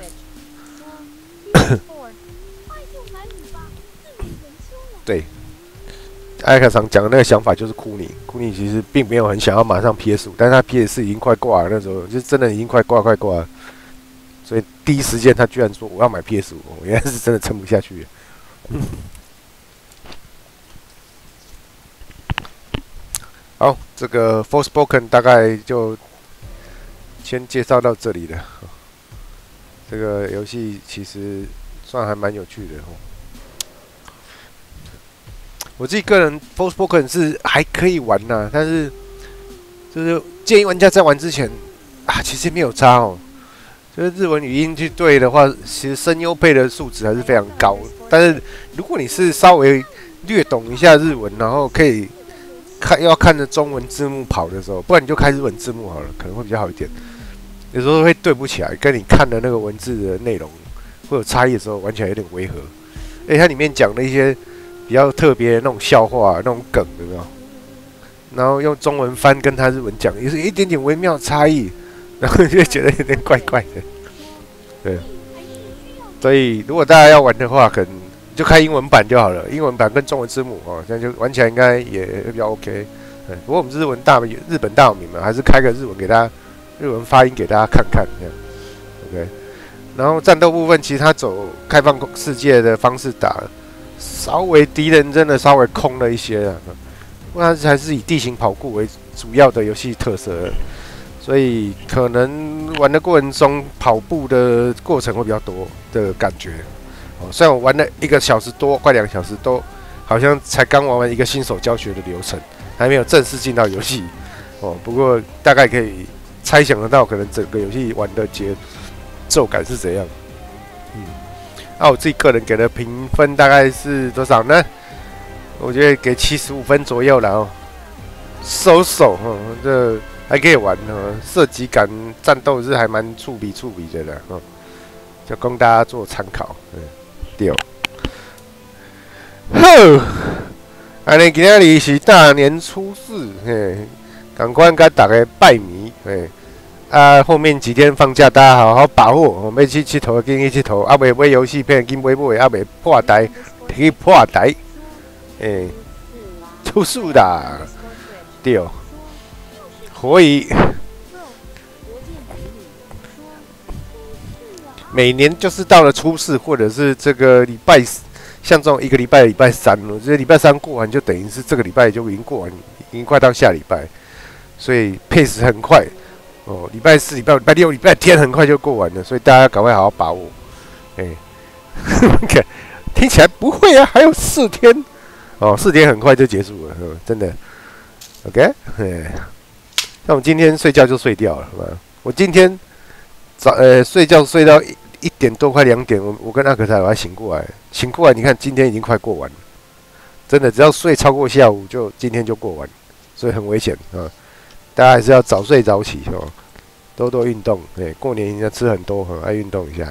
对，艾克常讲的那个想法就是库尼其实并没有很想要马上 PS5，但是他 PS4 已经快挂了，那时候就真的已经快挂了，所以第一时间他居然说我要买 PS5， 我原来是真的撑不下去了。好，这个 Forspoken 大概就先介绍到这里了。 这个游戏其实算还蛮有趣的哦。我自己个人 Forspoken 是还可以玩呐，但是就是建议玩家在玩之前啊，其实没有差哦。就是日文语音去对的话，其实声优配的素质还是非常高。但是如果你是稍微略懂一下日文，然后可以要看着中文字幕跑的时候，不然你就开日文字幕好了，可能会比较好一点。有时候会对不起来，跟你看的那个文字的内容会有差异的时候，玩起来有点违和。而且它里面讲的一些比较特别的那种笑话、那种梗，有没有？然后用中文翻跟他日文讲，也是一点点微妙的差异。然后就觉得有点怪怪的，对，所以如果大家要玩的话，可能就开英文版就好了，英文版跟中文字幕哦，这样就玩起来应该也比较 OK。不过我们是日本大有名嘛，还是开个日文给大家，日文发音给大家看看，这样 OK。然后战斗部分，其实它走开放世界的方式打，稍微敌人真的稍微空了一些了，不过它还是以地形跑酷为主要的游戏特色。所以可能玩的过程中，跑步的过程会比较多的感觉。哦，虽然我玩了1个小时多，快2个小时，都好像才刚玩完一个新手教学的流程，还没有正式进到游戏。哦，不过大概可以猜想得到，可能整个游戏玩的节奏感是怎样。我自己个人给的评分大概是多少呢？我觉得给75分左右了哦，这。还可以玩射击感、战斗是还蛮触笔的啦，就供大家做参考。对，好，安尼今仔日是大年初4，赶快跟大家拜年，后面几天放假，大家好好把握，要去佚佗，紧去佚佗，未买游戏片，紧买，未破台，去破台，出事啦，对。所以每年就是到了初4，或者是这个礼拜，像这种一个礼拜礼拜3，我觉得礼拜3过完就等于是这个礼拜就已经过完，已经快到下礼拜，所以pace很快哦。礼拜4、礼拜5、礼拜6、礼拜天很快就过完了，所以大家赶快好好把握。听起来不会啊，还有4天哦，4天很快就结束了，真的。OK， 那我今天睡觉就睡掉了，好吧？我今天睡觉睡到1点多，快2点，我跟阿可才把他醒过来，你看今天已经快过完了，真的，只要睡超过下午，就今天就过完，所以很危险啊！大家还是要早睡早起哦，多运动，过年要吃很多，爱运动一下，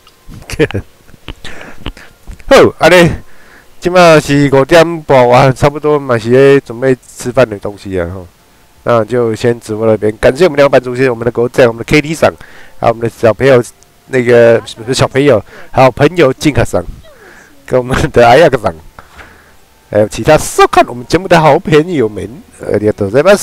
好，安尼，今嘛是5点半完，差不多嘛是咧准备吃饭的东西啊，吼。那就先直播那边，感谢我们2班主席，我们的狗仔，我们的 KT 上，还有我们的小朋友，那个不是小朋友，还有朋友金卡上，跟我们的阿亚克上，还有其他收看我们节目的好朋友们，ありがとうございます。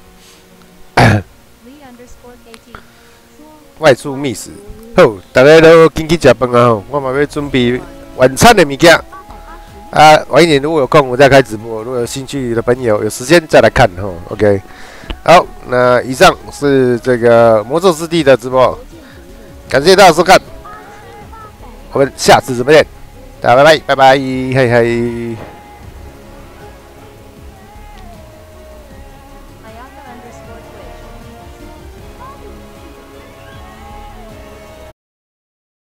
外出觅食，好，大家都紧去吃饭啊！我嘛要准备晚餐的物件。晚一点如果有空我再开直播，如果有兴趣的朋友有时间再来看吼 ，OK。好，那以上是这个魔兽之地的直播，感谢大家收看，我们下次直播见，大家拜拜，嘿嘿。